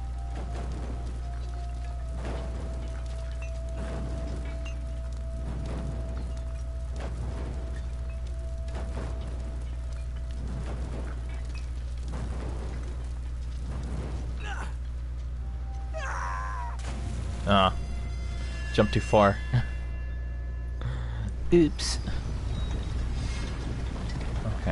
Ah. Jumped too far. Oops. Okay.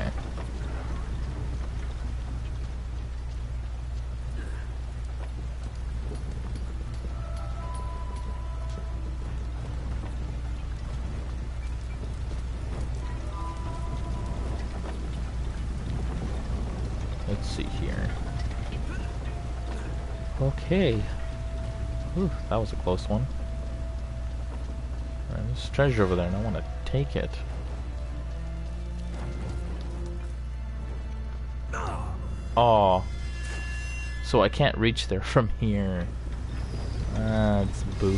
Let's see here. Okay. Ooh, that was a close one. Alright, there's treasure over there and I want to take it. Oh. So I can't reach there from here. That's boo.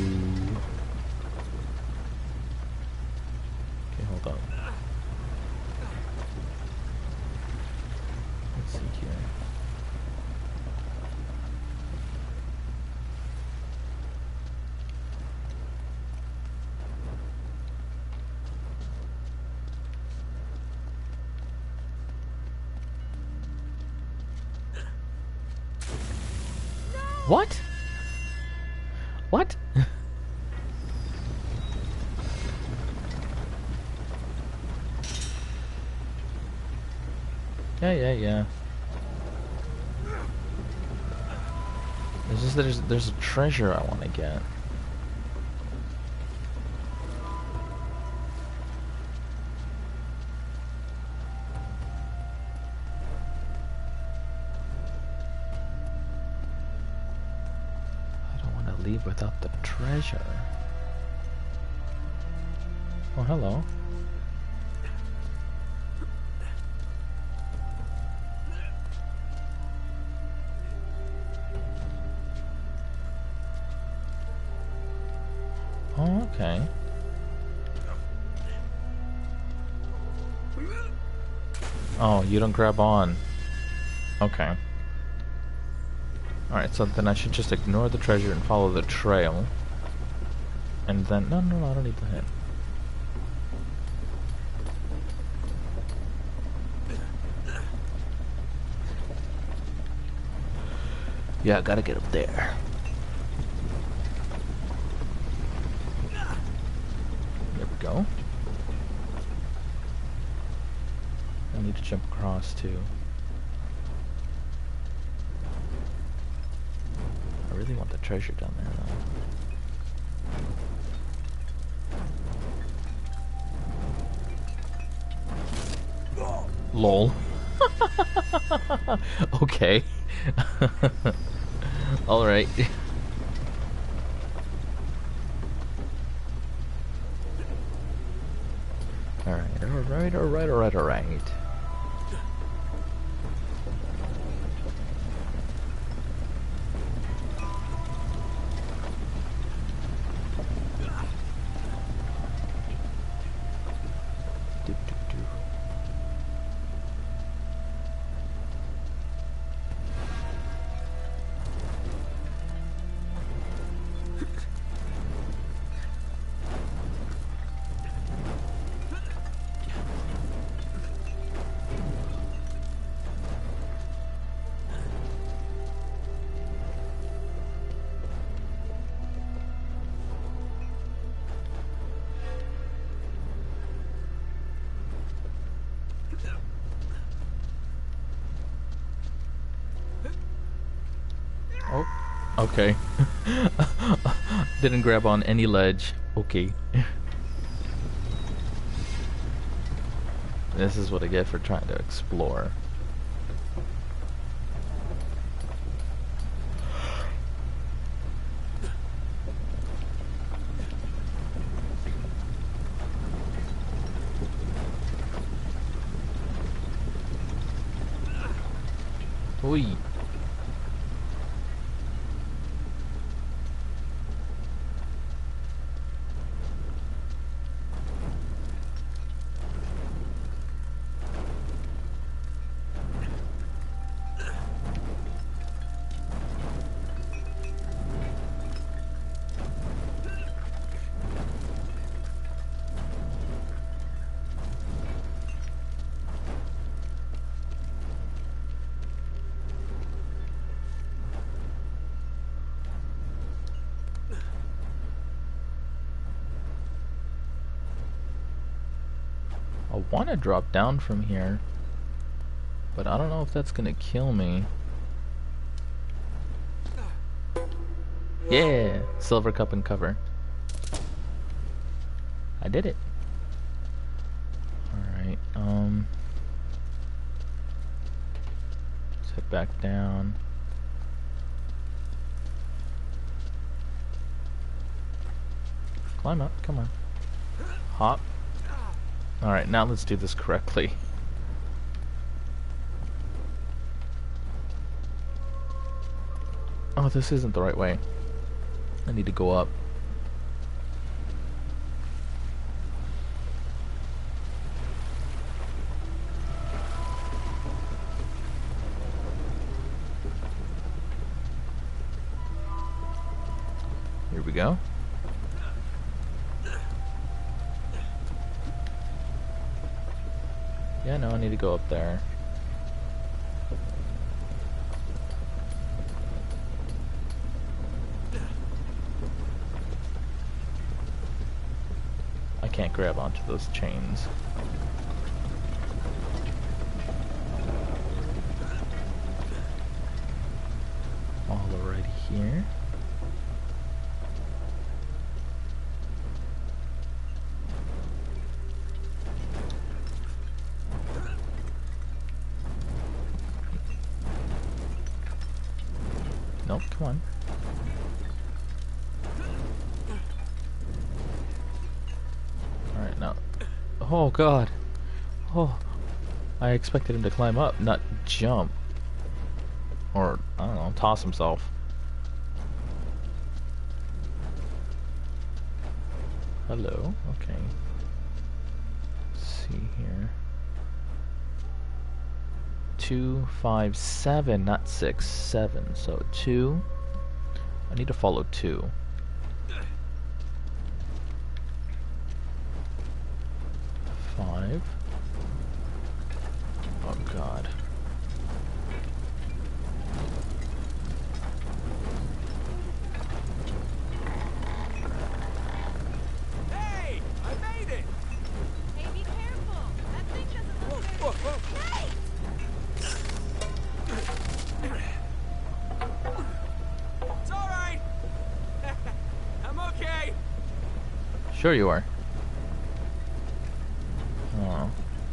Okay, hold on. Let's see here. What? What? Yeah. It's just that there's a treasure I want to get. Leave without the treasure. Oh, hello. Oh, okay. Oh, you don't grab on. Okay. Alright, so then I should just ignore the treasure and follow the trail. and then... No, I don't need the hit. Yeah, I gotta get up there. There we go. I need to jump across too. I really want the treasure down there though. LOL. Okay. Alright. Alright. Oh, okay. Didn't grab on any ledge. Okay. This is what I get for trying to explore. Oi. I want to drop down from here, but I don't know if that's gonna kill me. Yeah, silver cup and cover. I did it. Alright, let's head back down. Climb up, come on. Hop. Alright, now let's do this correctly. Oh, this isn't the right way. I need to go up. Here we go. Yeah, no, I need to go up there. I can't grab onto those chains. Alrighty here. Nope, come on. Alright, now. Oh god. Oh. I expected him to climb up, not jump. Or, I don't know, toss himself. Hello, okay. Let's see here. 2, 5, 7, not 6, 7. So 2. I need to follow 2. 5. Oh god. Hey! I made it! Hey, be careful! That thing doesn't look good. Whoa, whoa. Hey! It's all right. I'm okay. Sure you are. Oh.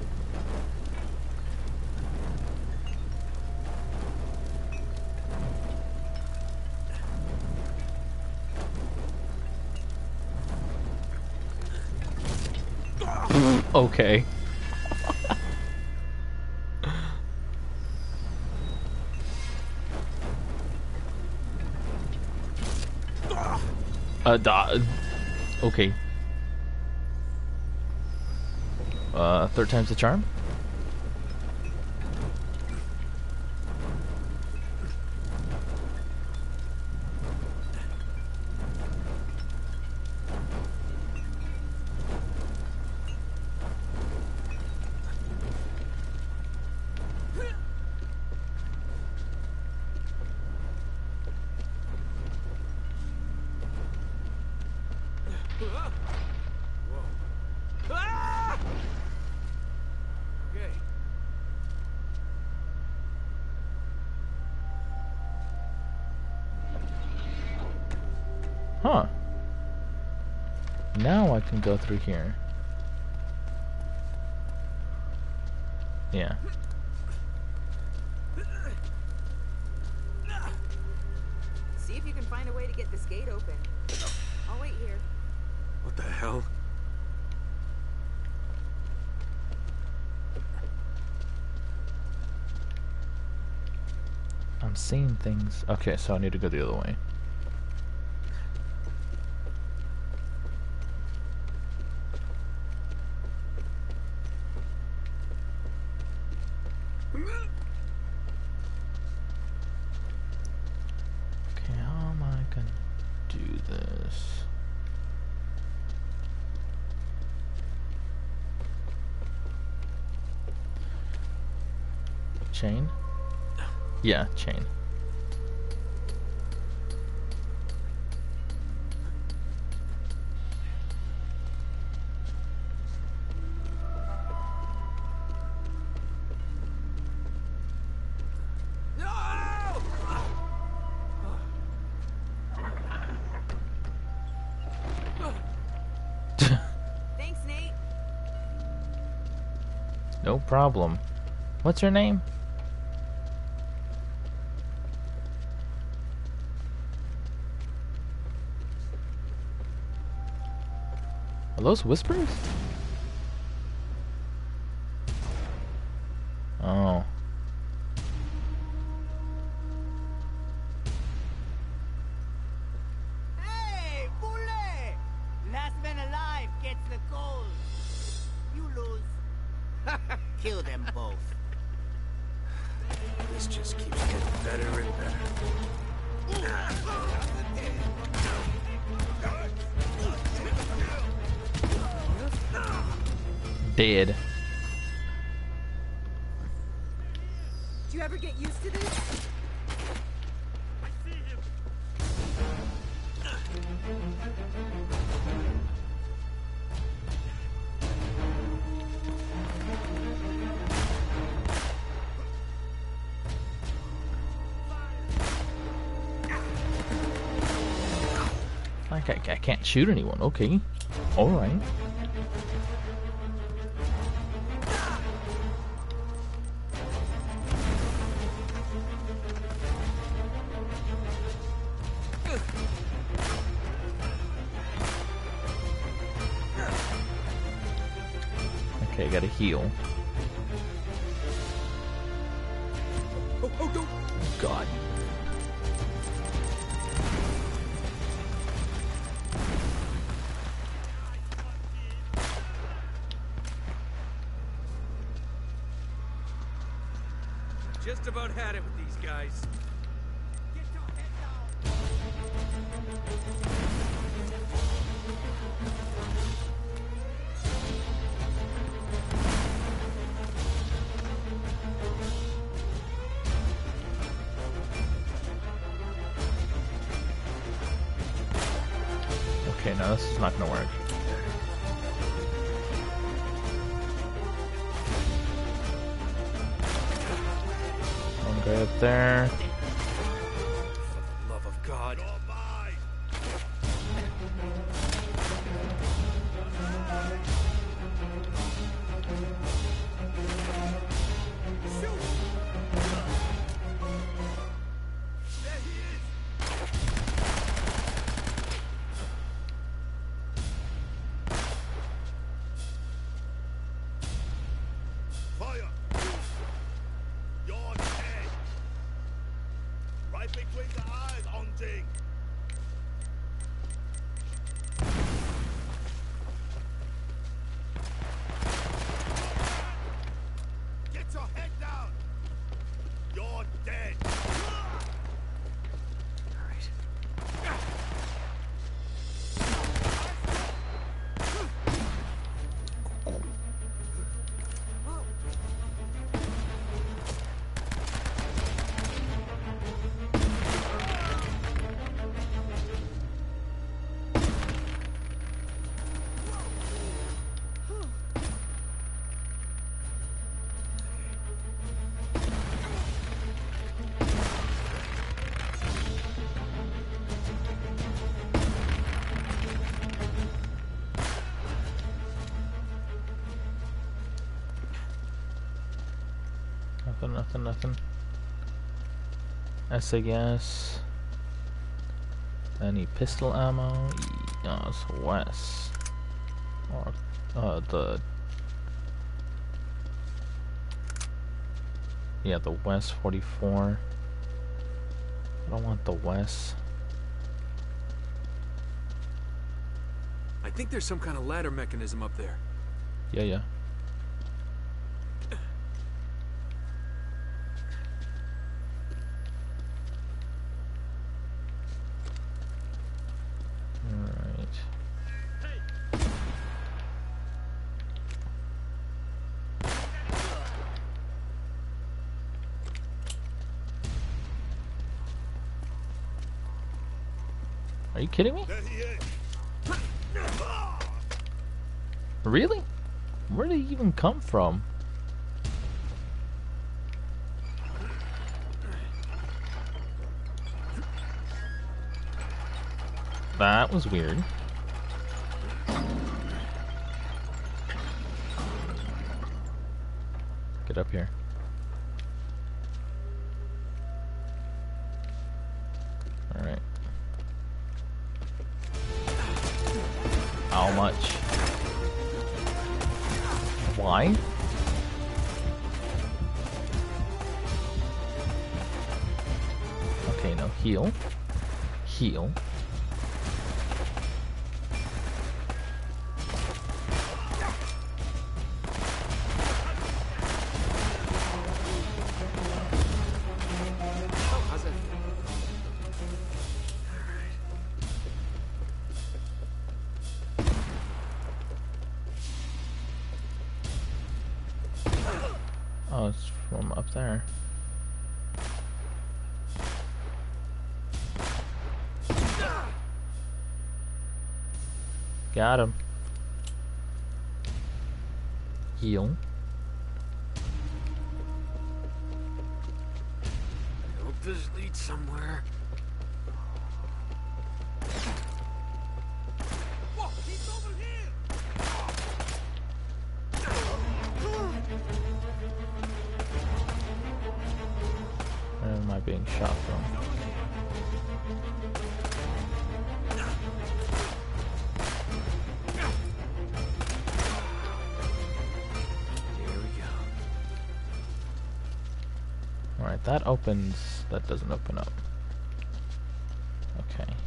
Okay. Okay. Third time's the charm? Ah! Okay. Huh. Now I can go through here. Yeah. See if you can find a way to get this gate open. I'll wait here. What the hell? I'm seeing things. Okay, so I need to go the other way. Okay, how am I gonna do this? Chain? Yeah, chain. No! Thanks, Nate. No problem. What's your name? Are those whispers? Oh. Hey, Boule! Last man alive gets the gold. You lose. Kill them both. This just keeps getting better and better. Dead. Do you ever get used to this? Like I can't shoot anyone. Okay. All right. Okay, gotta heal. Oh, don't. God. Just about had it with these guys. Get your head down. Okay, no, this is not gonna work. One guy up there. For the love of God. Fire! You're dead! Right between the eyes, on Ding! Get your head down! You're dead! Nothing. SAS. Any pistol ammo? Yes, Wes. Or the Wes 44. I don't want the Wes. I think there's some kind of ladder mechanism up there. Yeah. Are you kidding me? Really? Where did he even come from? That was weird. Get up here. Alright. How much? Why? Okay, no, heal. Heal. Oh, it's from up there. Got him. Heal. I hope this leads somewhere. Whoa, he's over here! Where am I being shot from? Alright, that opens. That doesn't open up. Okay.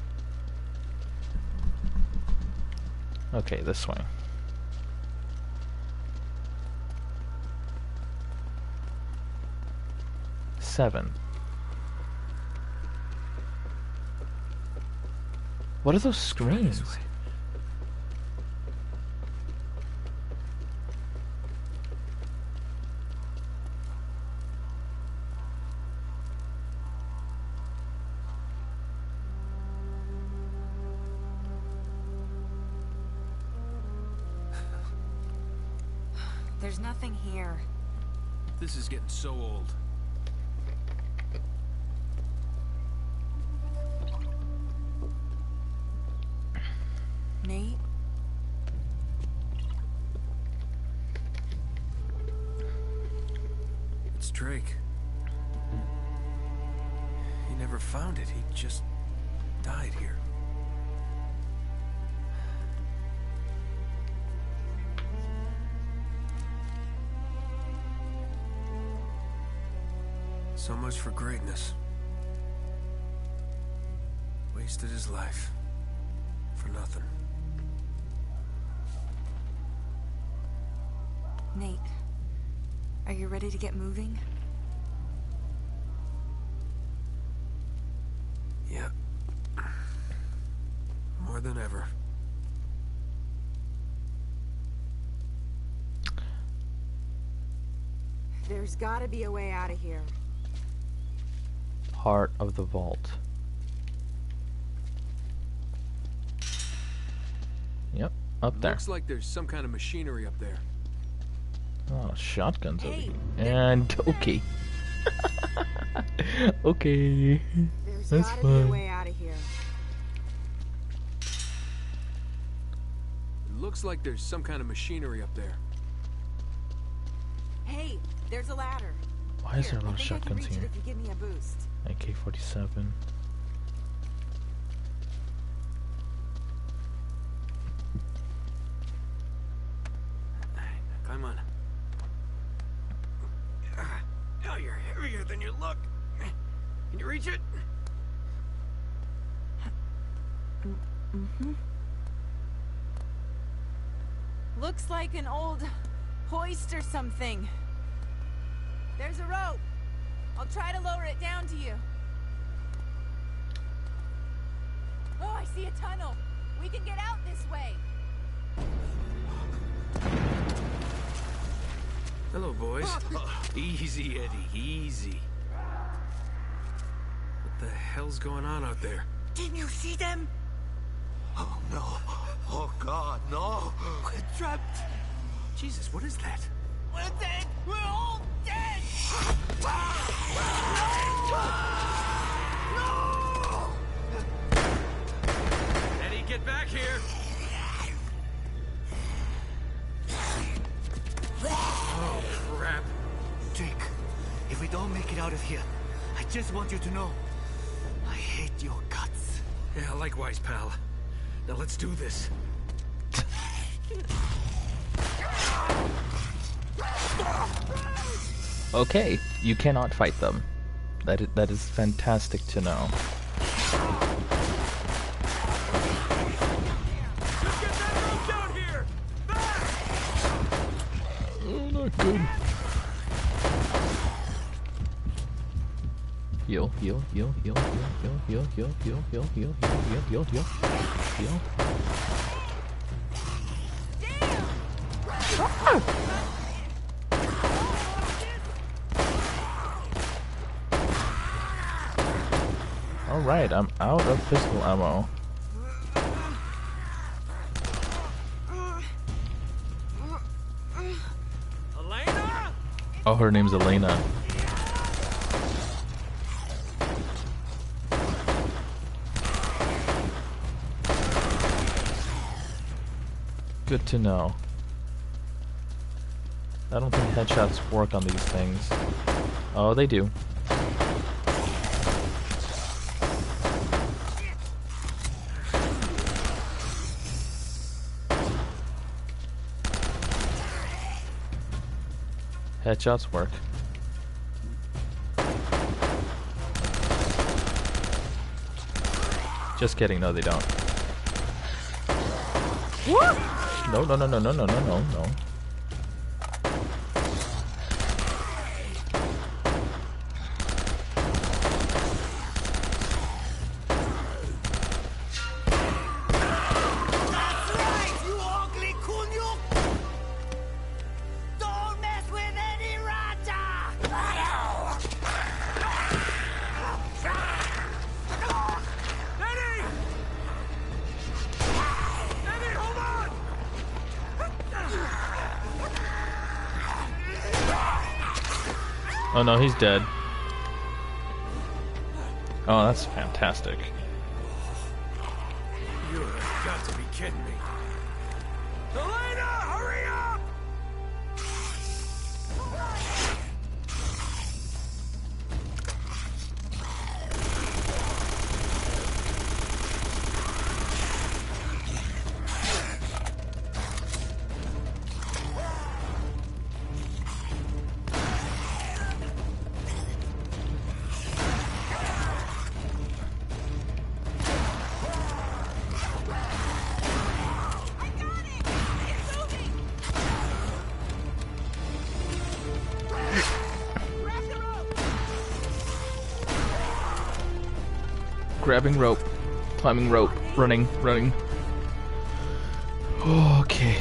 Okay, this way. Seven. What are those screens? There's nothing here. This is getting so old. Nate? It's Drake. He never found it. He just died here. So much for greatness. Wasted his life. For nothing. Nate, are you ready to get moving? Yeah. More than ever. There's gotta be a way out of here. Heart of the vault. Yep, up there. Looks like there's some kind of machinery up there. Oh, shotguns over here. And okay. Okay. There's That's gotta be a fine. way out of here. Looks like there's some kind of machinery up there. Hey, there's a ladder. Why is there a lot of I think I can shotguns reach it here? if you give me a boost. AK-47. Climb on. Oh, you're heavier than you look. Can you reach it? Mm-hmm. Looks like an old hoist or something. There's a rope. I'll try to lower it down to you. Oh, I see a tunnel. We can get out this way. Hello, boys. Easy, Eddie, easy. What the hell's going on out there? Can you see them? Oh no. Oh God, no. We're trapped. Jesus, what is that? We're dead. We're all dead. No! Eddie, get back here! Oh, crap. Drake, if we don't make it out of here, I just want you to know, I hate your guts. Yeah, likewise, pal. Now let's do this. Okay, you cannot fight them. That is fantastic to know. Oh, not good. Heal, heal, heal, heal, heal, heal, heal, heal, heal, heal, heal, heal, heal, heal. Alright, I'm out of pistol ammo. Elena? Oh, her name's Elena. Good to know. I don't think headshots work on these things. Oh, they do. Headshots work. Just kidding, no they don't. What? No, no, no, no, no, no, no, no, no. That's right, you ugly kunyuk! Don't mess with any rata! Eddie! Eddie, hold on! Oh no, he's dead. Oh, that's fantastic. You've got to be kidding me. Elena, hurry up! Grabbing rope, climbing rope, running. Okay.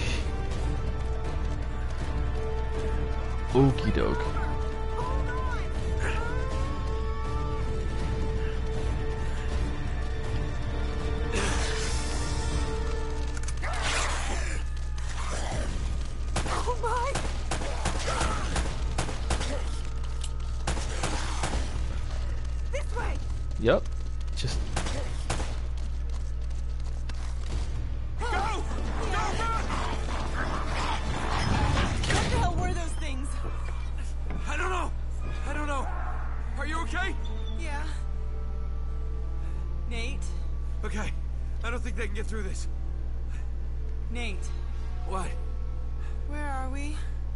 Okie doke. Oh my! This way! Yep. Just What the hell were those things? I don't know. Are you okay? Yeah. Nate? Okay. I don't think they can get through this. Nate, What? where are we?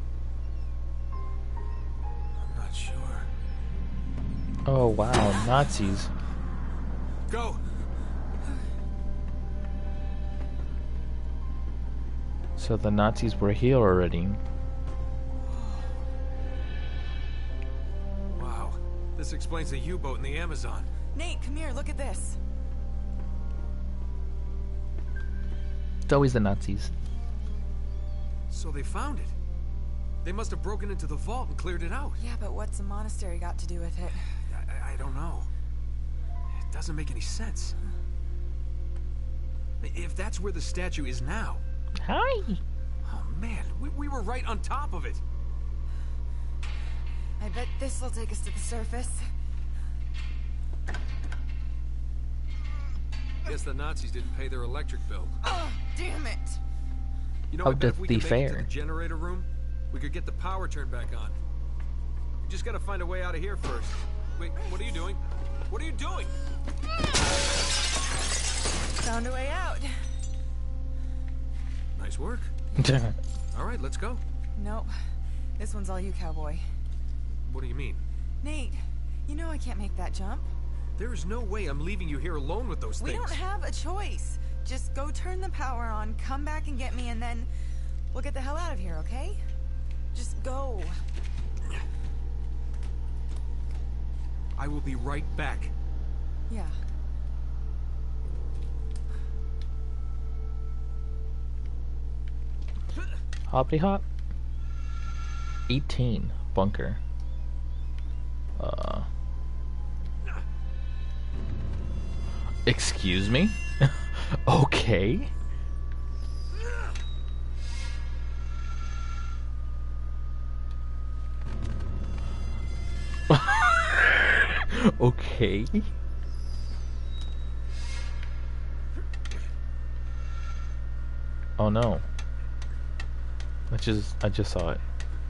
I'm not sure. oh wow, Nazis. Go. So the Nazis were here already. Wow. This explains the U-boat in the Amazon. Nate, come here, look at this. It's always the Nazis. So they found it. They must have broken into the vault and cleared it out. Yeah, but what's a monastery got to do with it? I don't know. It doesn't make any sense. If that's where the statue is now... Hi! Oh man, we were right on top of it. I bet this will take us to the surface. Guess the Nazis didn't pay their electric bill. Oh, damn it! You know, How I bet if we doth could thee make it to fare? the generator room, we could get the power turned back on. We just gotta find a way out of here first. Wait, what are you doing? What are you doing? Found a way out. Nice work. All right, let's go. Nope. This one's all you, cowboy. What do you mean? Nate, you know I can't make that jump. There is no way I'm leaving you here alone with those We things. don't have a choice. Just go turn the power on, come back and get me, and then we'll get the hell out of here, okay? Just go. I will be right back. Yeah. Hoppity hop. 18. Bunker. Excuse me? Okay. Okay. Oh no. I just saw it.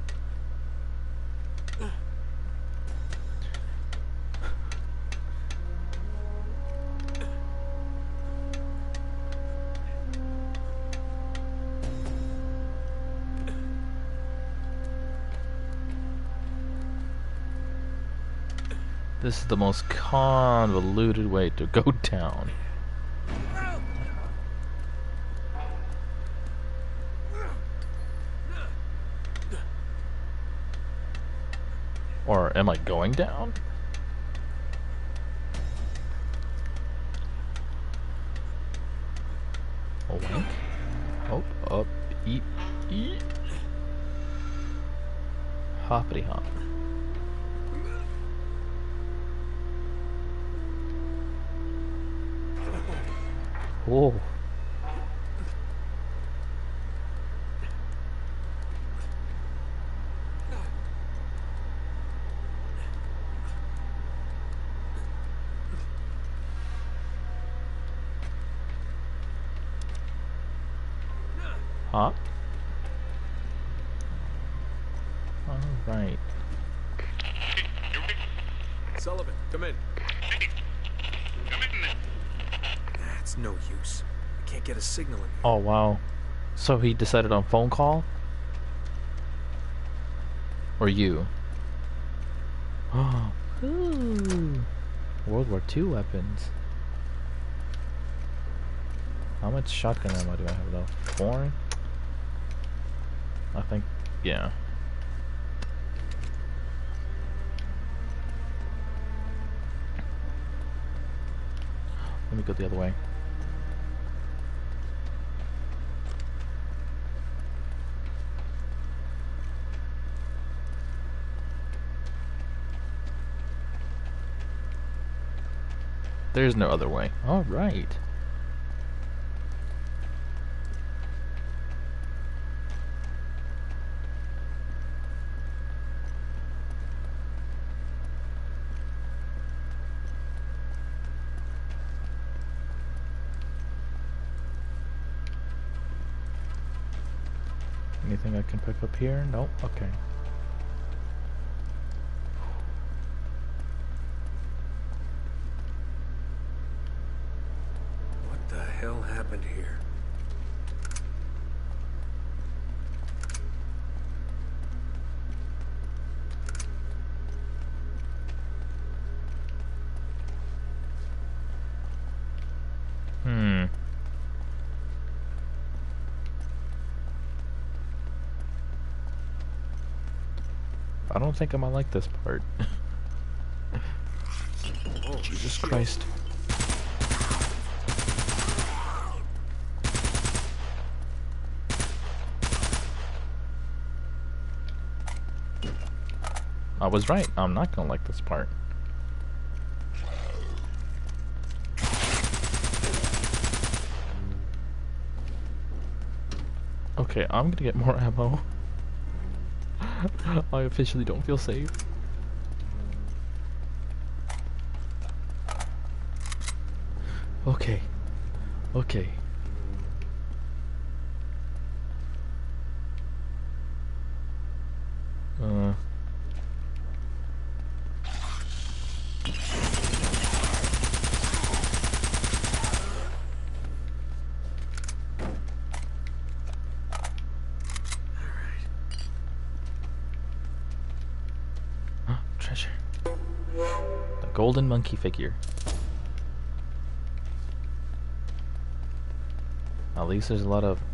This is the most convoluted way to go down. Or am I going down? A wink. Hop, up, eat, eat. Hoppity hop. Whoa. Huh? Alright. Sullivan, come in. That's no use. I can't get a signal in here. Oh, wow. So he decided on phone call? Or you? Oh, ooh. World War II weapons. How much shotgun ammo do I have though? 4? I think, yeah. Let me go the other way. There's no other way. All right. Anything I can pick up here? Nope. Okay. What the hell happened here? I don't think I'm gonna like this part. Oh, Jesus shit. Christ. I was right. I'm not gonna like this part. Okay, I'm gonna get more ammo. I officially don't feel safe. Okay. Okay. Treasure. The golden monkey figure. At least there's a lot of...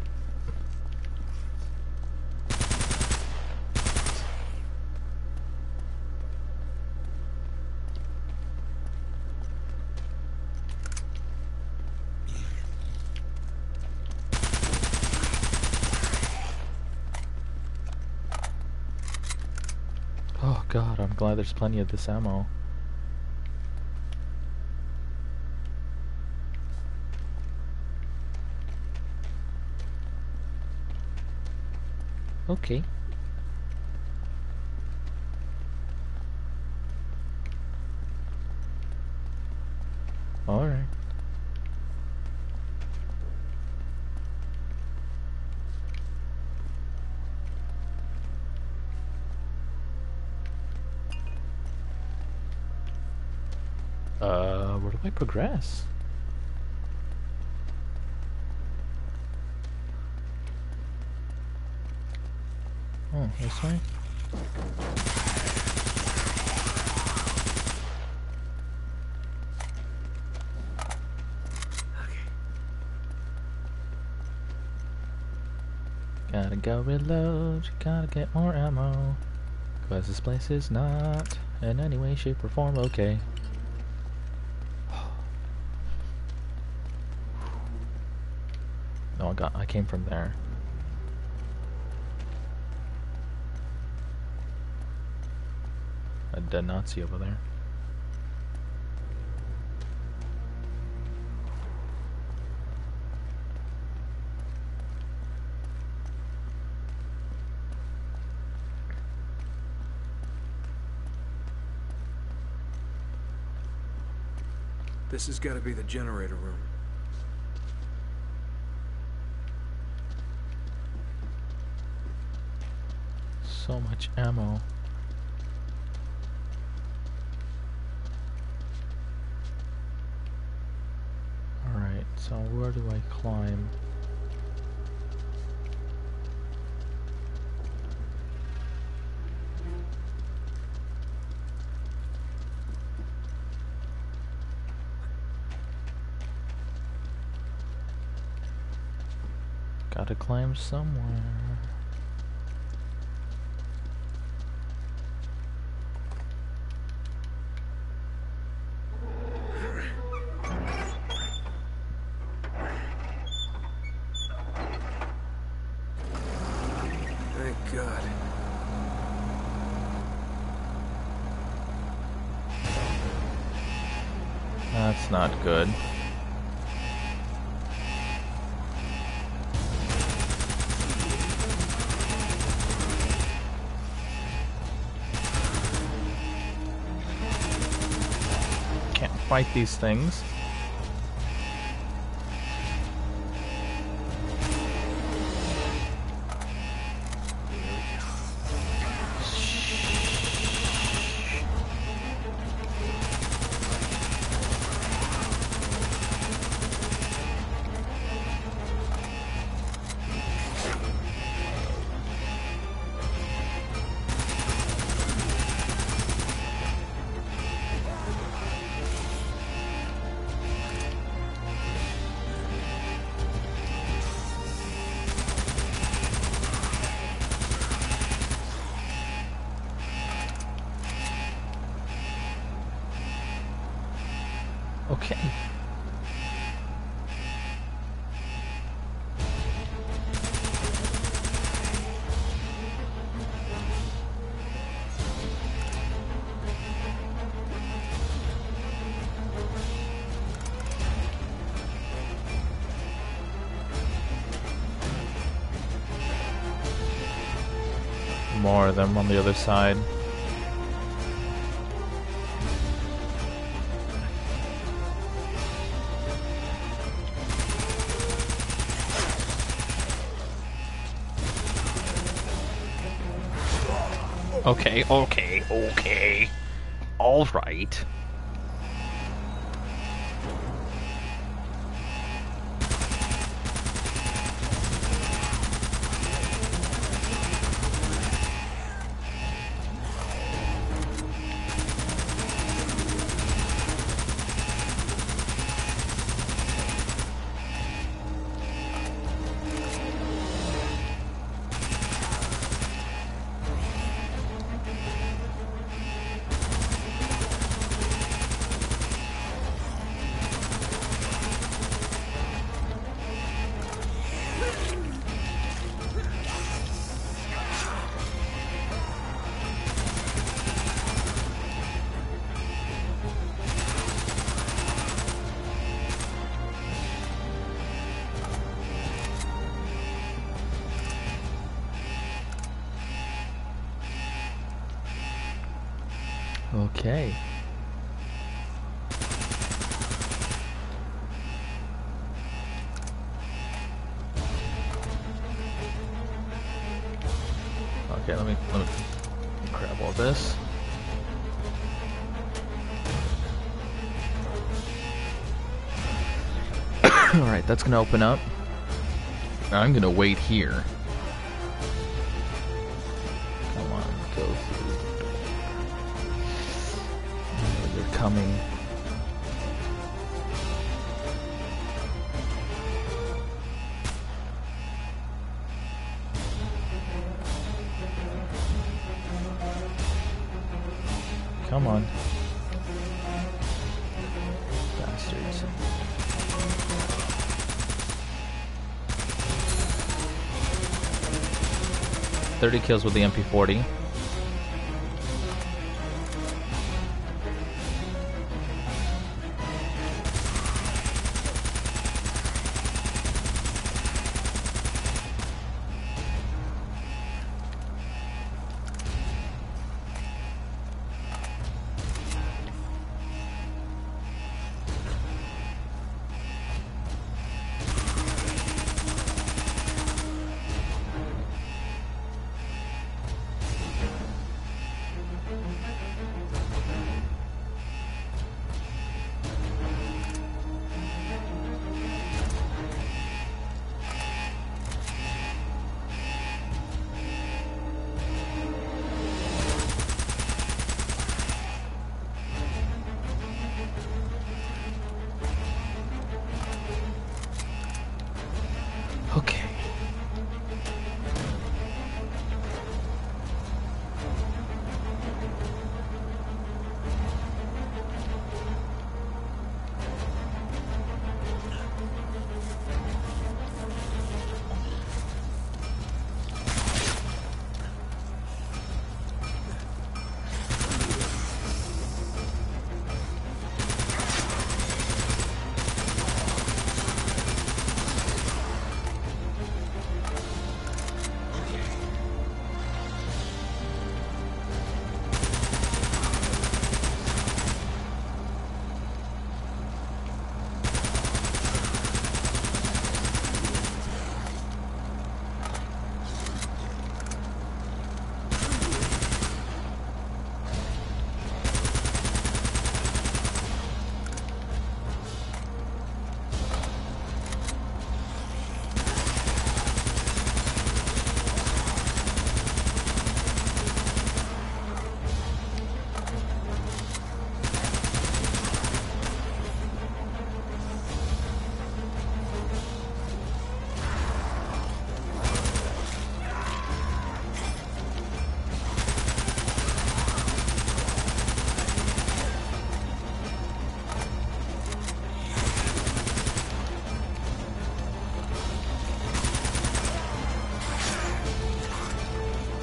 Oh god, I'm glad there's plenty of this ammo. Okay. Alright. Where do I progress? Oh, this way? Gotta go reload, gotta get more ammo. Cause this place is not in any way, shape, or form okay. No, I came from there. A dead Nazi over there. This has got to be the generator room. So much ammo. Alright, so where do I climb? Gotta climb somewhere. Thank God. That's not good. Can't fight these things. Okay. More of them on the other side. Okay, okay, okay. All right. Okay. Okay, let me grab all this. Alright, that's gonna open up. I'm gonna wait here. Come on, go through. I know you're coming. Come on. Bastards. .30 kills with the MP40.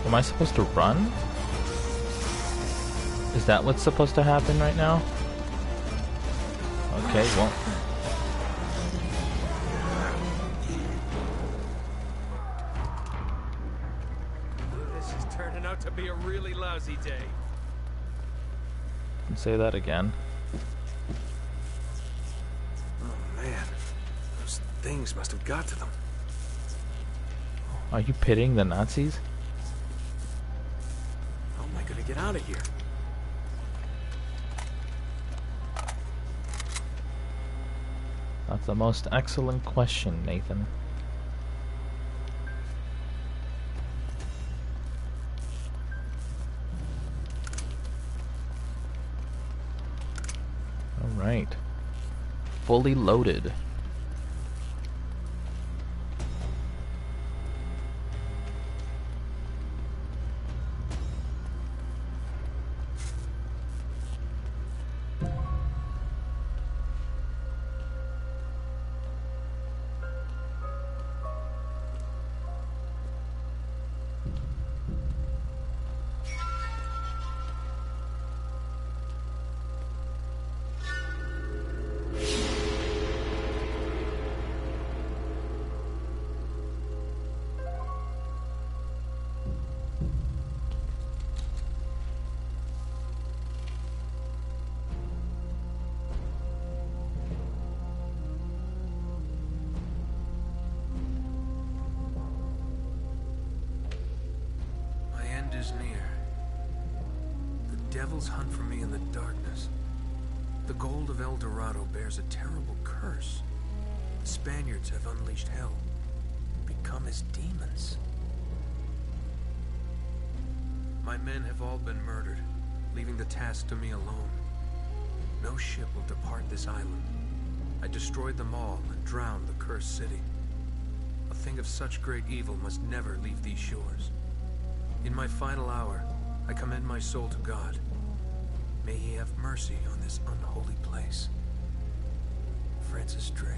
Am I supposed to run? Is that what's supposed to happen right now? Okay, well. This is turning out to be a really lousy day. Say that again. Oh man, those things must have got to them. Are you pitying the Nazis? How am I gonna get out of here? That's the most excellent question, Nathan. Alright. Fully loaded. Is near. The devils hunt for me in the darkness. The gold of El Dorado bears a terrible curse. The Spaniards have unleashed hell, become as demons. My men have all been murdered, leaving the task to me alone. No ship will depart this island. I destroyed them all and drowned the cursed city. A thing of such great evil must never leave these shores. In my final hour, I commend my soul to God. May He have mercy on this unholy place. Francis Drake.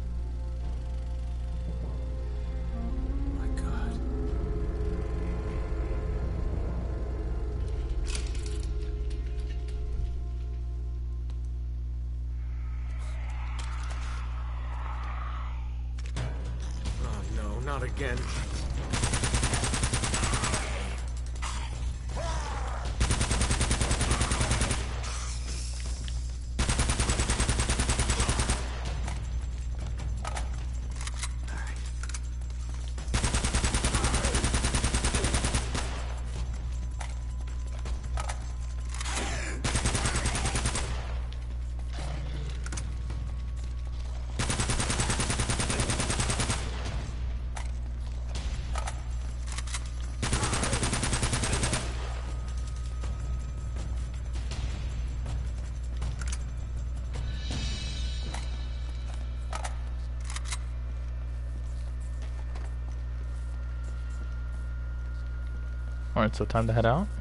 My God. Oh no, not again. Alright, so time to head out?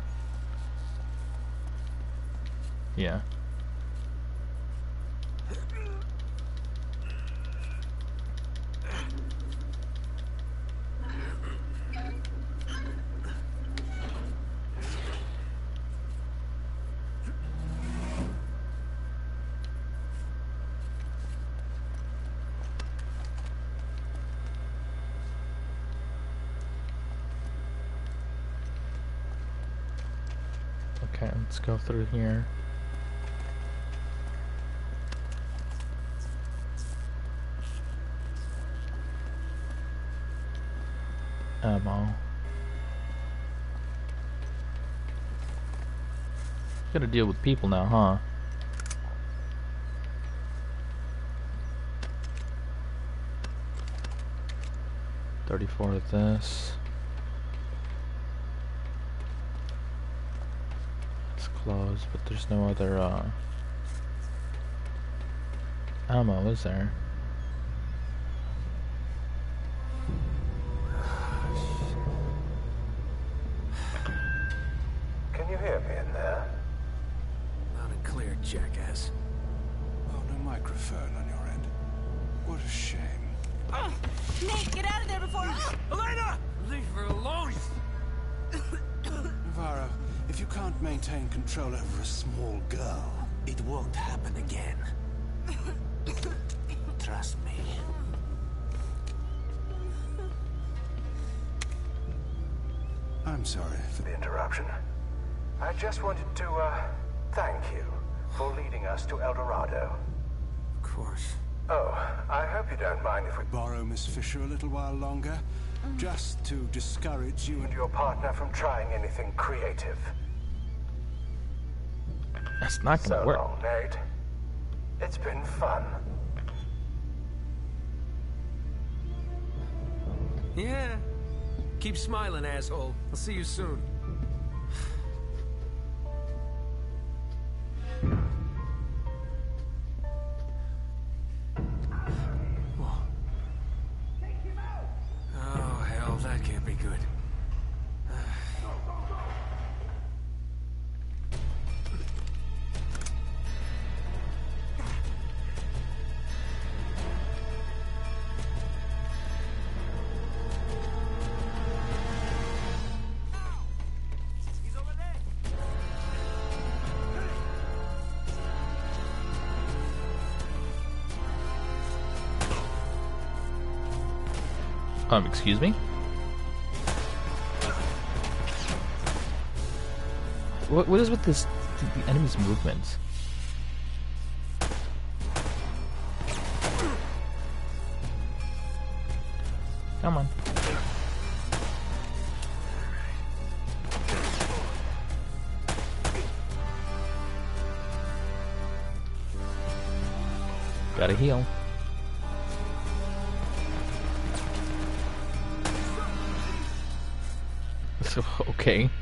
Yeah. Okay, let's go through here. Ammo. Gotta deal with people now, huh? $34 of this. Closed, but there's no other ammo, is there? Can you hear me in there? Loud and clear, jackass. Oh, no microphone on your end. What a shame. Nate, get out of there before... Elena! Leave her alone! Navarro, if you can't maintain control over a small girl, It won't happen again. Trust me. I'm sorry for The interruption. I just wanted to, thank you for leading us to El Dorado. Of course. Oh, I hope you don't mind if we borrow Miss Fisher a little while longer, just to discourage you and your partner from trying anything creative. That's not gonna So work. long, Nate. It's been fun. Yeah. Keep smiling, asshole. I'll see you soon. Oh, hell, that can't be good. Excuse me? What is with this, the enemy's movements? Come on. Gotta heal. So, okay.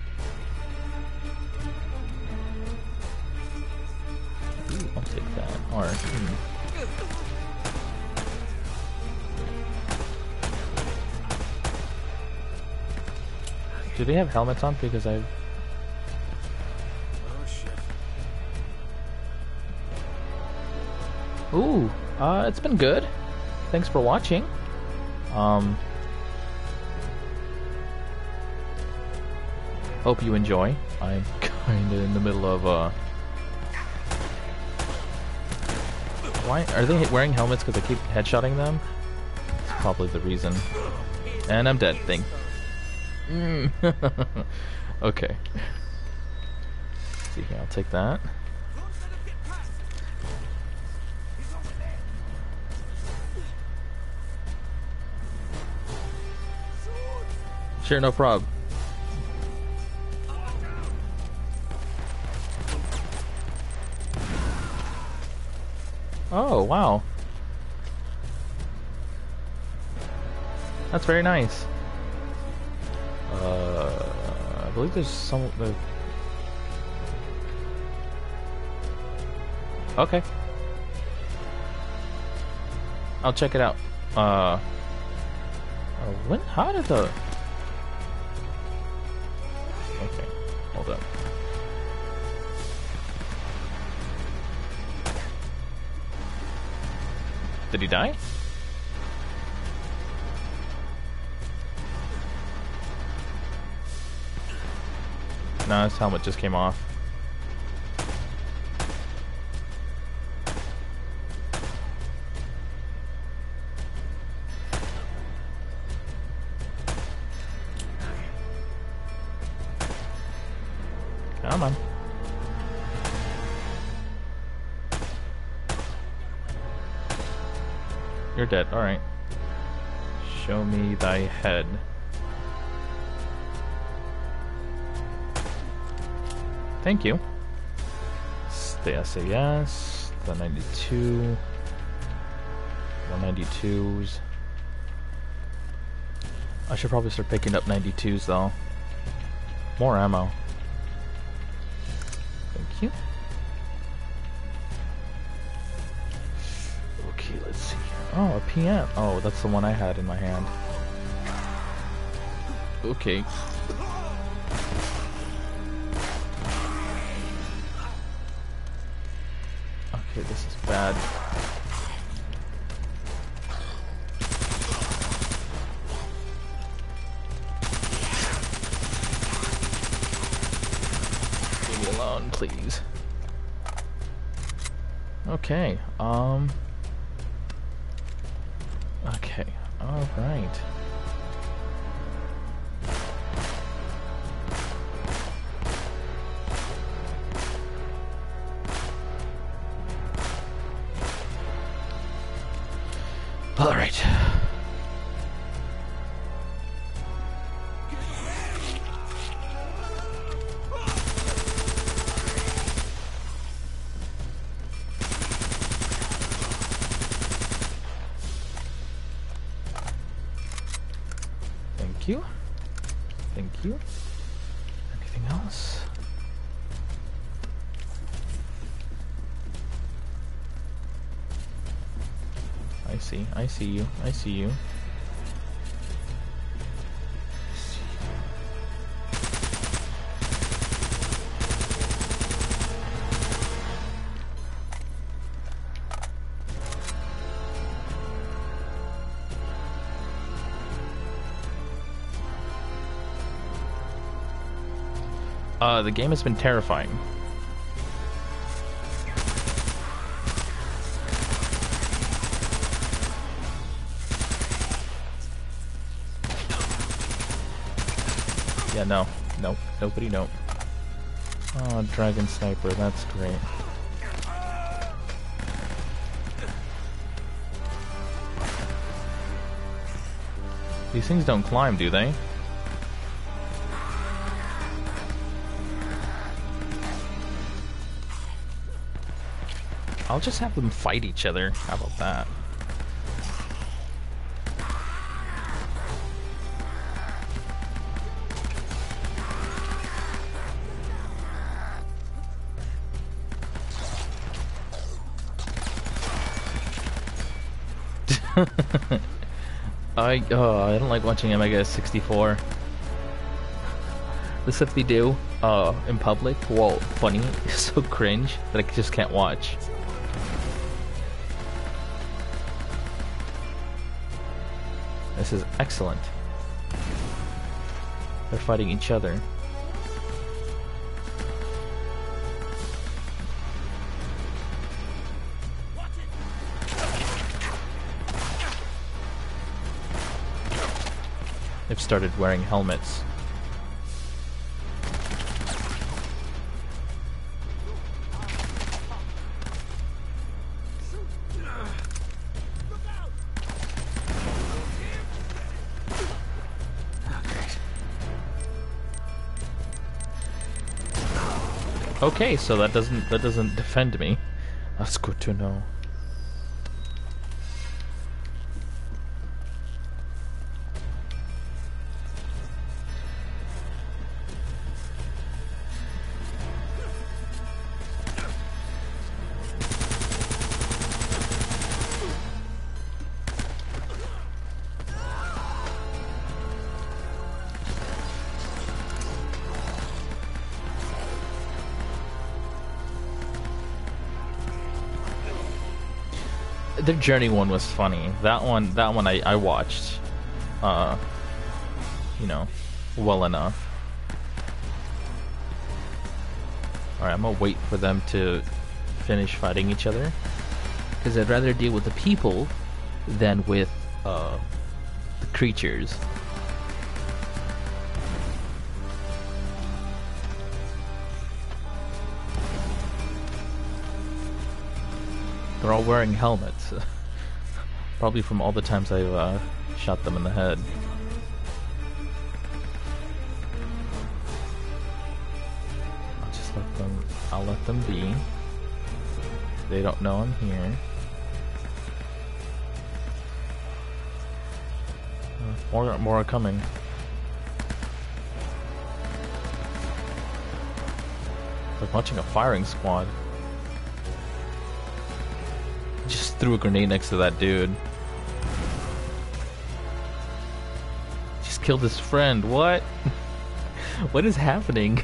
Ooh, I'll take that. Or, Do they have helmets on? Because I've... Oh, shit. Ooh, it's been good. Thanks for watching. Hope you enjoy. I'm kinda in the middle of, Why are they wearing helmets because I keep headshotting them? That's probably the reason. And I'm dead. Thank. Okay. Let's see here. I'll take that. Sure, no prob. Oh, wow. That's very nice. I believe there's some... Okay. I'll check it out. When? How did the... Okay, hold up. Did he die? No, his helmet just came off. Come on. You're dead. Alright. Show me thy head. Thank you. The SAS, the 92, 192s. I should probably start picking up 92s though. More ammo. Thank you. Okay, let's see here. Oh, a PM. Oh, that's the one I had in my hand. Okay. Okay, this is bad. please. Okay, okay, alright. Alright. Thank you. Thank you. Anything else? I see you. I see you. The game has been terrifying. Yeah, no. Nope. Nobody, no. Oh, Dragon Sniper, that's great. These things don't climb, do they? I'll just have them fight each other. How about that? I don't like watching Omega 64. The stuff they do in public, well, funny, it's so cringe that I just can't watch. This is excellent. They're fighting each other. They've started wearing helmets. Okay, so that doesn't defend me. That's good to know. The Journey one was funny. That one I watched, you know, well enough. Alright, I'm gonna wait for them to finish fighting each other, because I'd rather deal with the people than with the creatures. They're all wearing helmets. Probably from all the times I've shot them in the head. I'll let them be. They don't know I'm here. More are coming. It's like watching a firing squad. Just threw a grenade next to that dude. Just killed his friend. What? What is happening?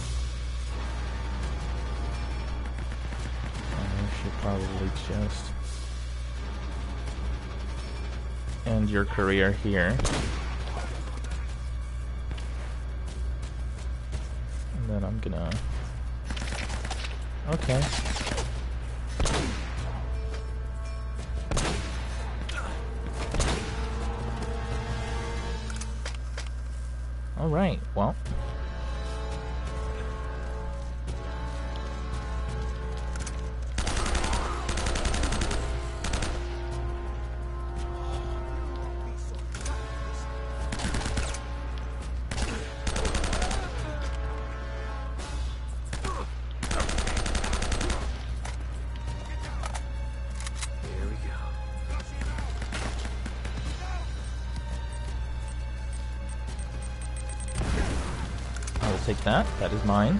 I should probably just... end your career here. And then I'm gonna... Okay. Alright, well... Take that. That is mine.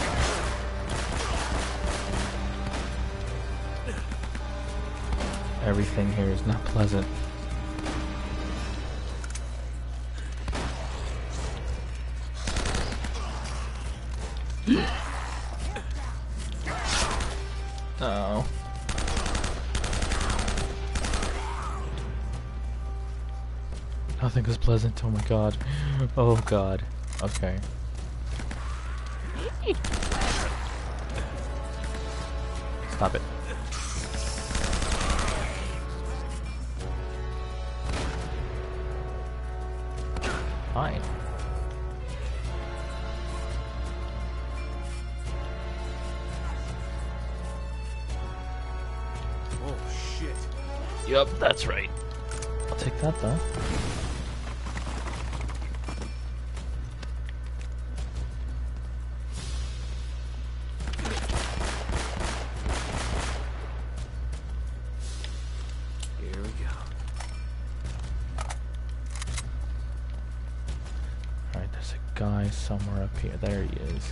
Everything here is not pleasant. Oh. Nothing is pleasant. Oh my god. Oh god. Okay. Stop it. Fine. Oh shit. Yup, that's right. I'll take that though. Somewhere up here. There he is.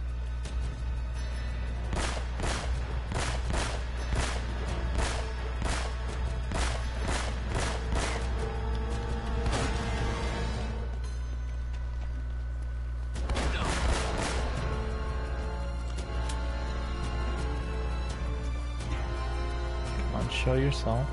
Come on, show yourself.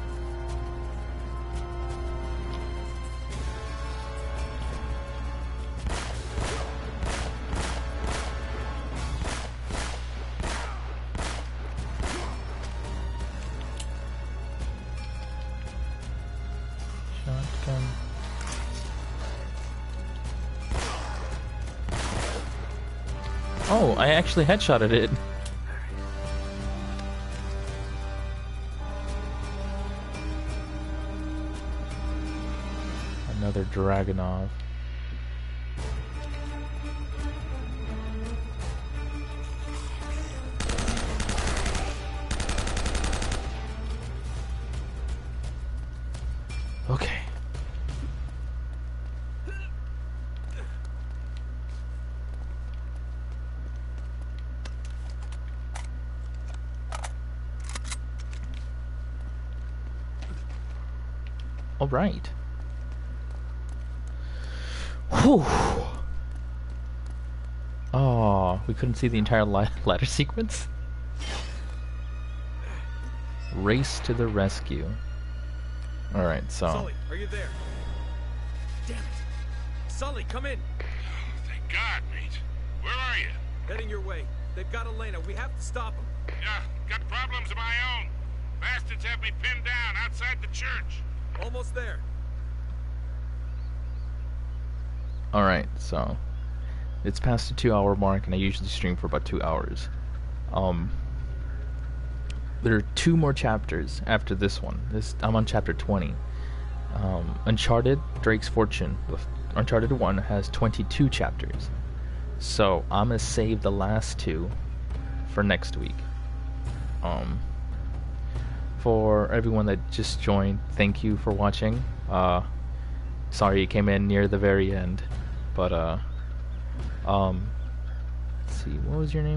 Oh, I actually headshotted it. Another Dragunov. Okay. All right. Whew. Oh, we couldn't see the entire ladder sequence? Race to the rescue. Alright, so... Sully, are you there? Damn it. Sully, come in. Thank God, mate. Where are you? Heading your way. They've got Elena. We have to stop them. Yeah, got problems of my own. Bastards have me pinned down outside the church. Almost there. Alright, so... It's past the 2-hour mark, and I usually stream for about 2 hours. There are 2 more chapters after this one. I'm on chapter 20. Uncharted, Drake's Fortune. Uncharted 1 has 22 chapters. So, I'm gonna save the last 2 for next week. For everyone that just joined, thank you for watching. Sorry you came in near the very end. But, let's see, what was your name?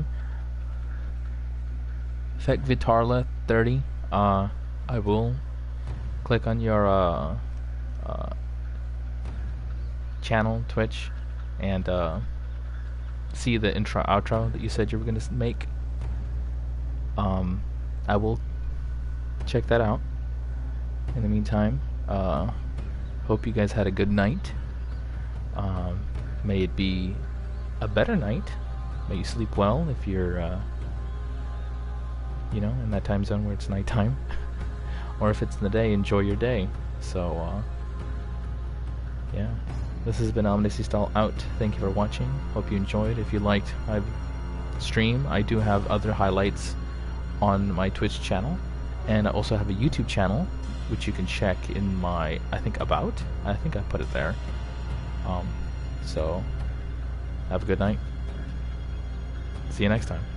Fek Vitarla 30. I will click on your channel, Twitch, and see the intro outro that you said you were gonna make. I will check that out. In the meantime, Hope you guys had a good night. May it be a better night. May you sleep well if you're, you know, in that time zone where it's nighttime. Or if it's in the day, enjoy your day. So, yeah. This has been Omnes out. Thank you for watching. Hope you enjoyed. If you liked my stream, I do have other highlights on my Twitch channel. And I also have a YouTube channel, which you can check in my, I think I put it there. So, have a good night. See you next time.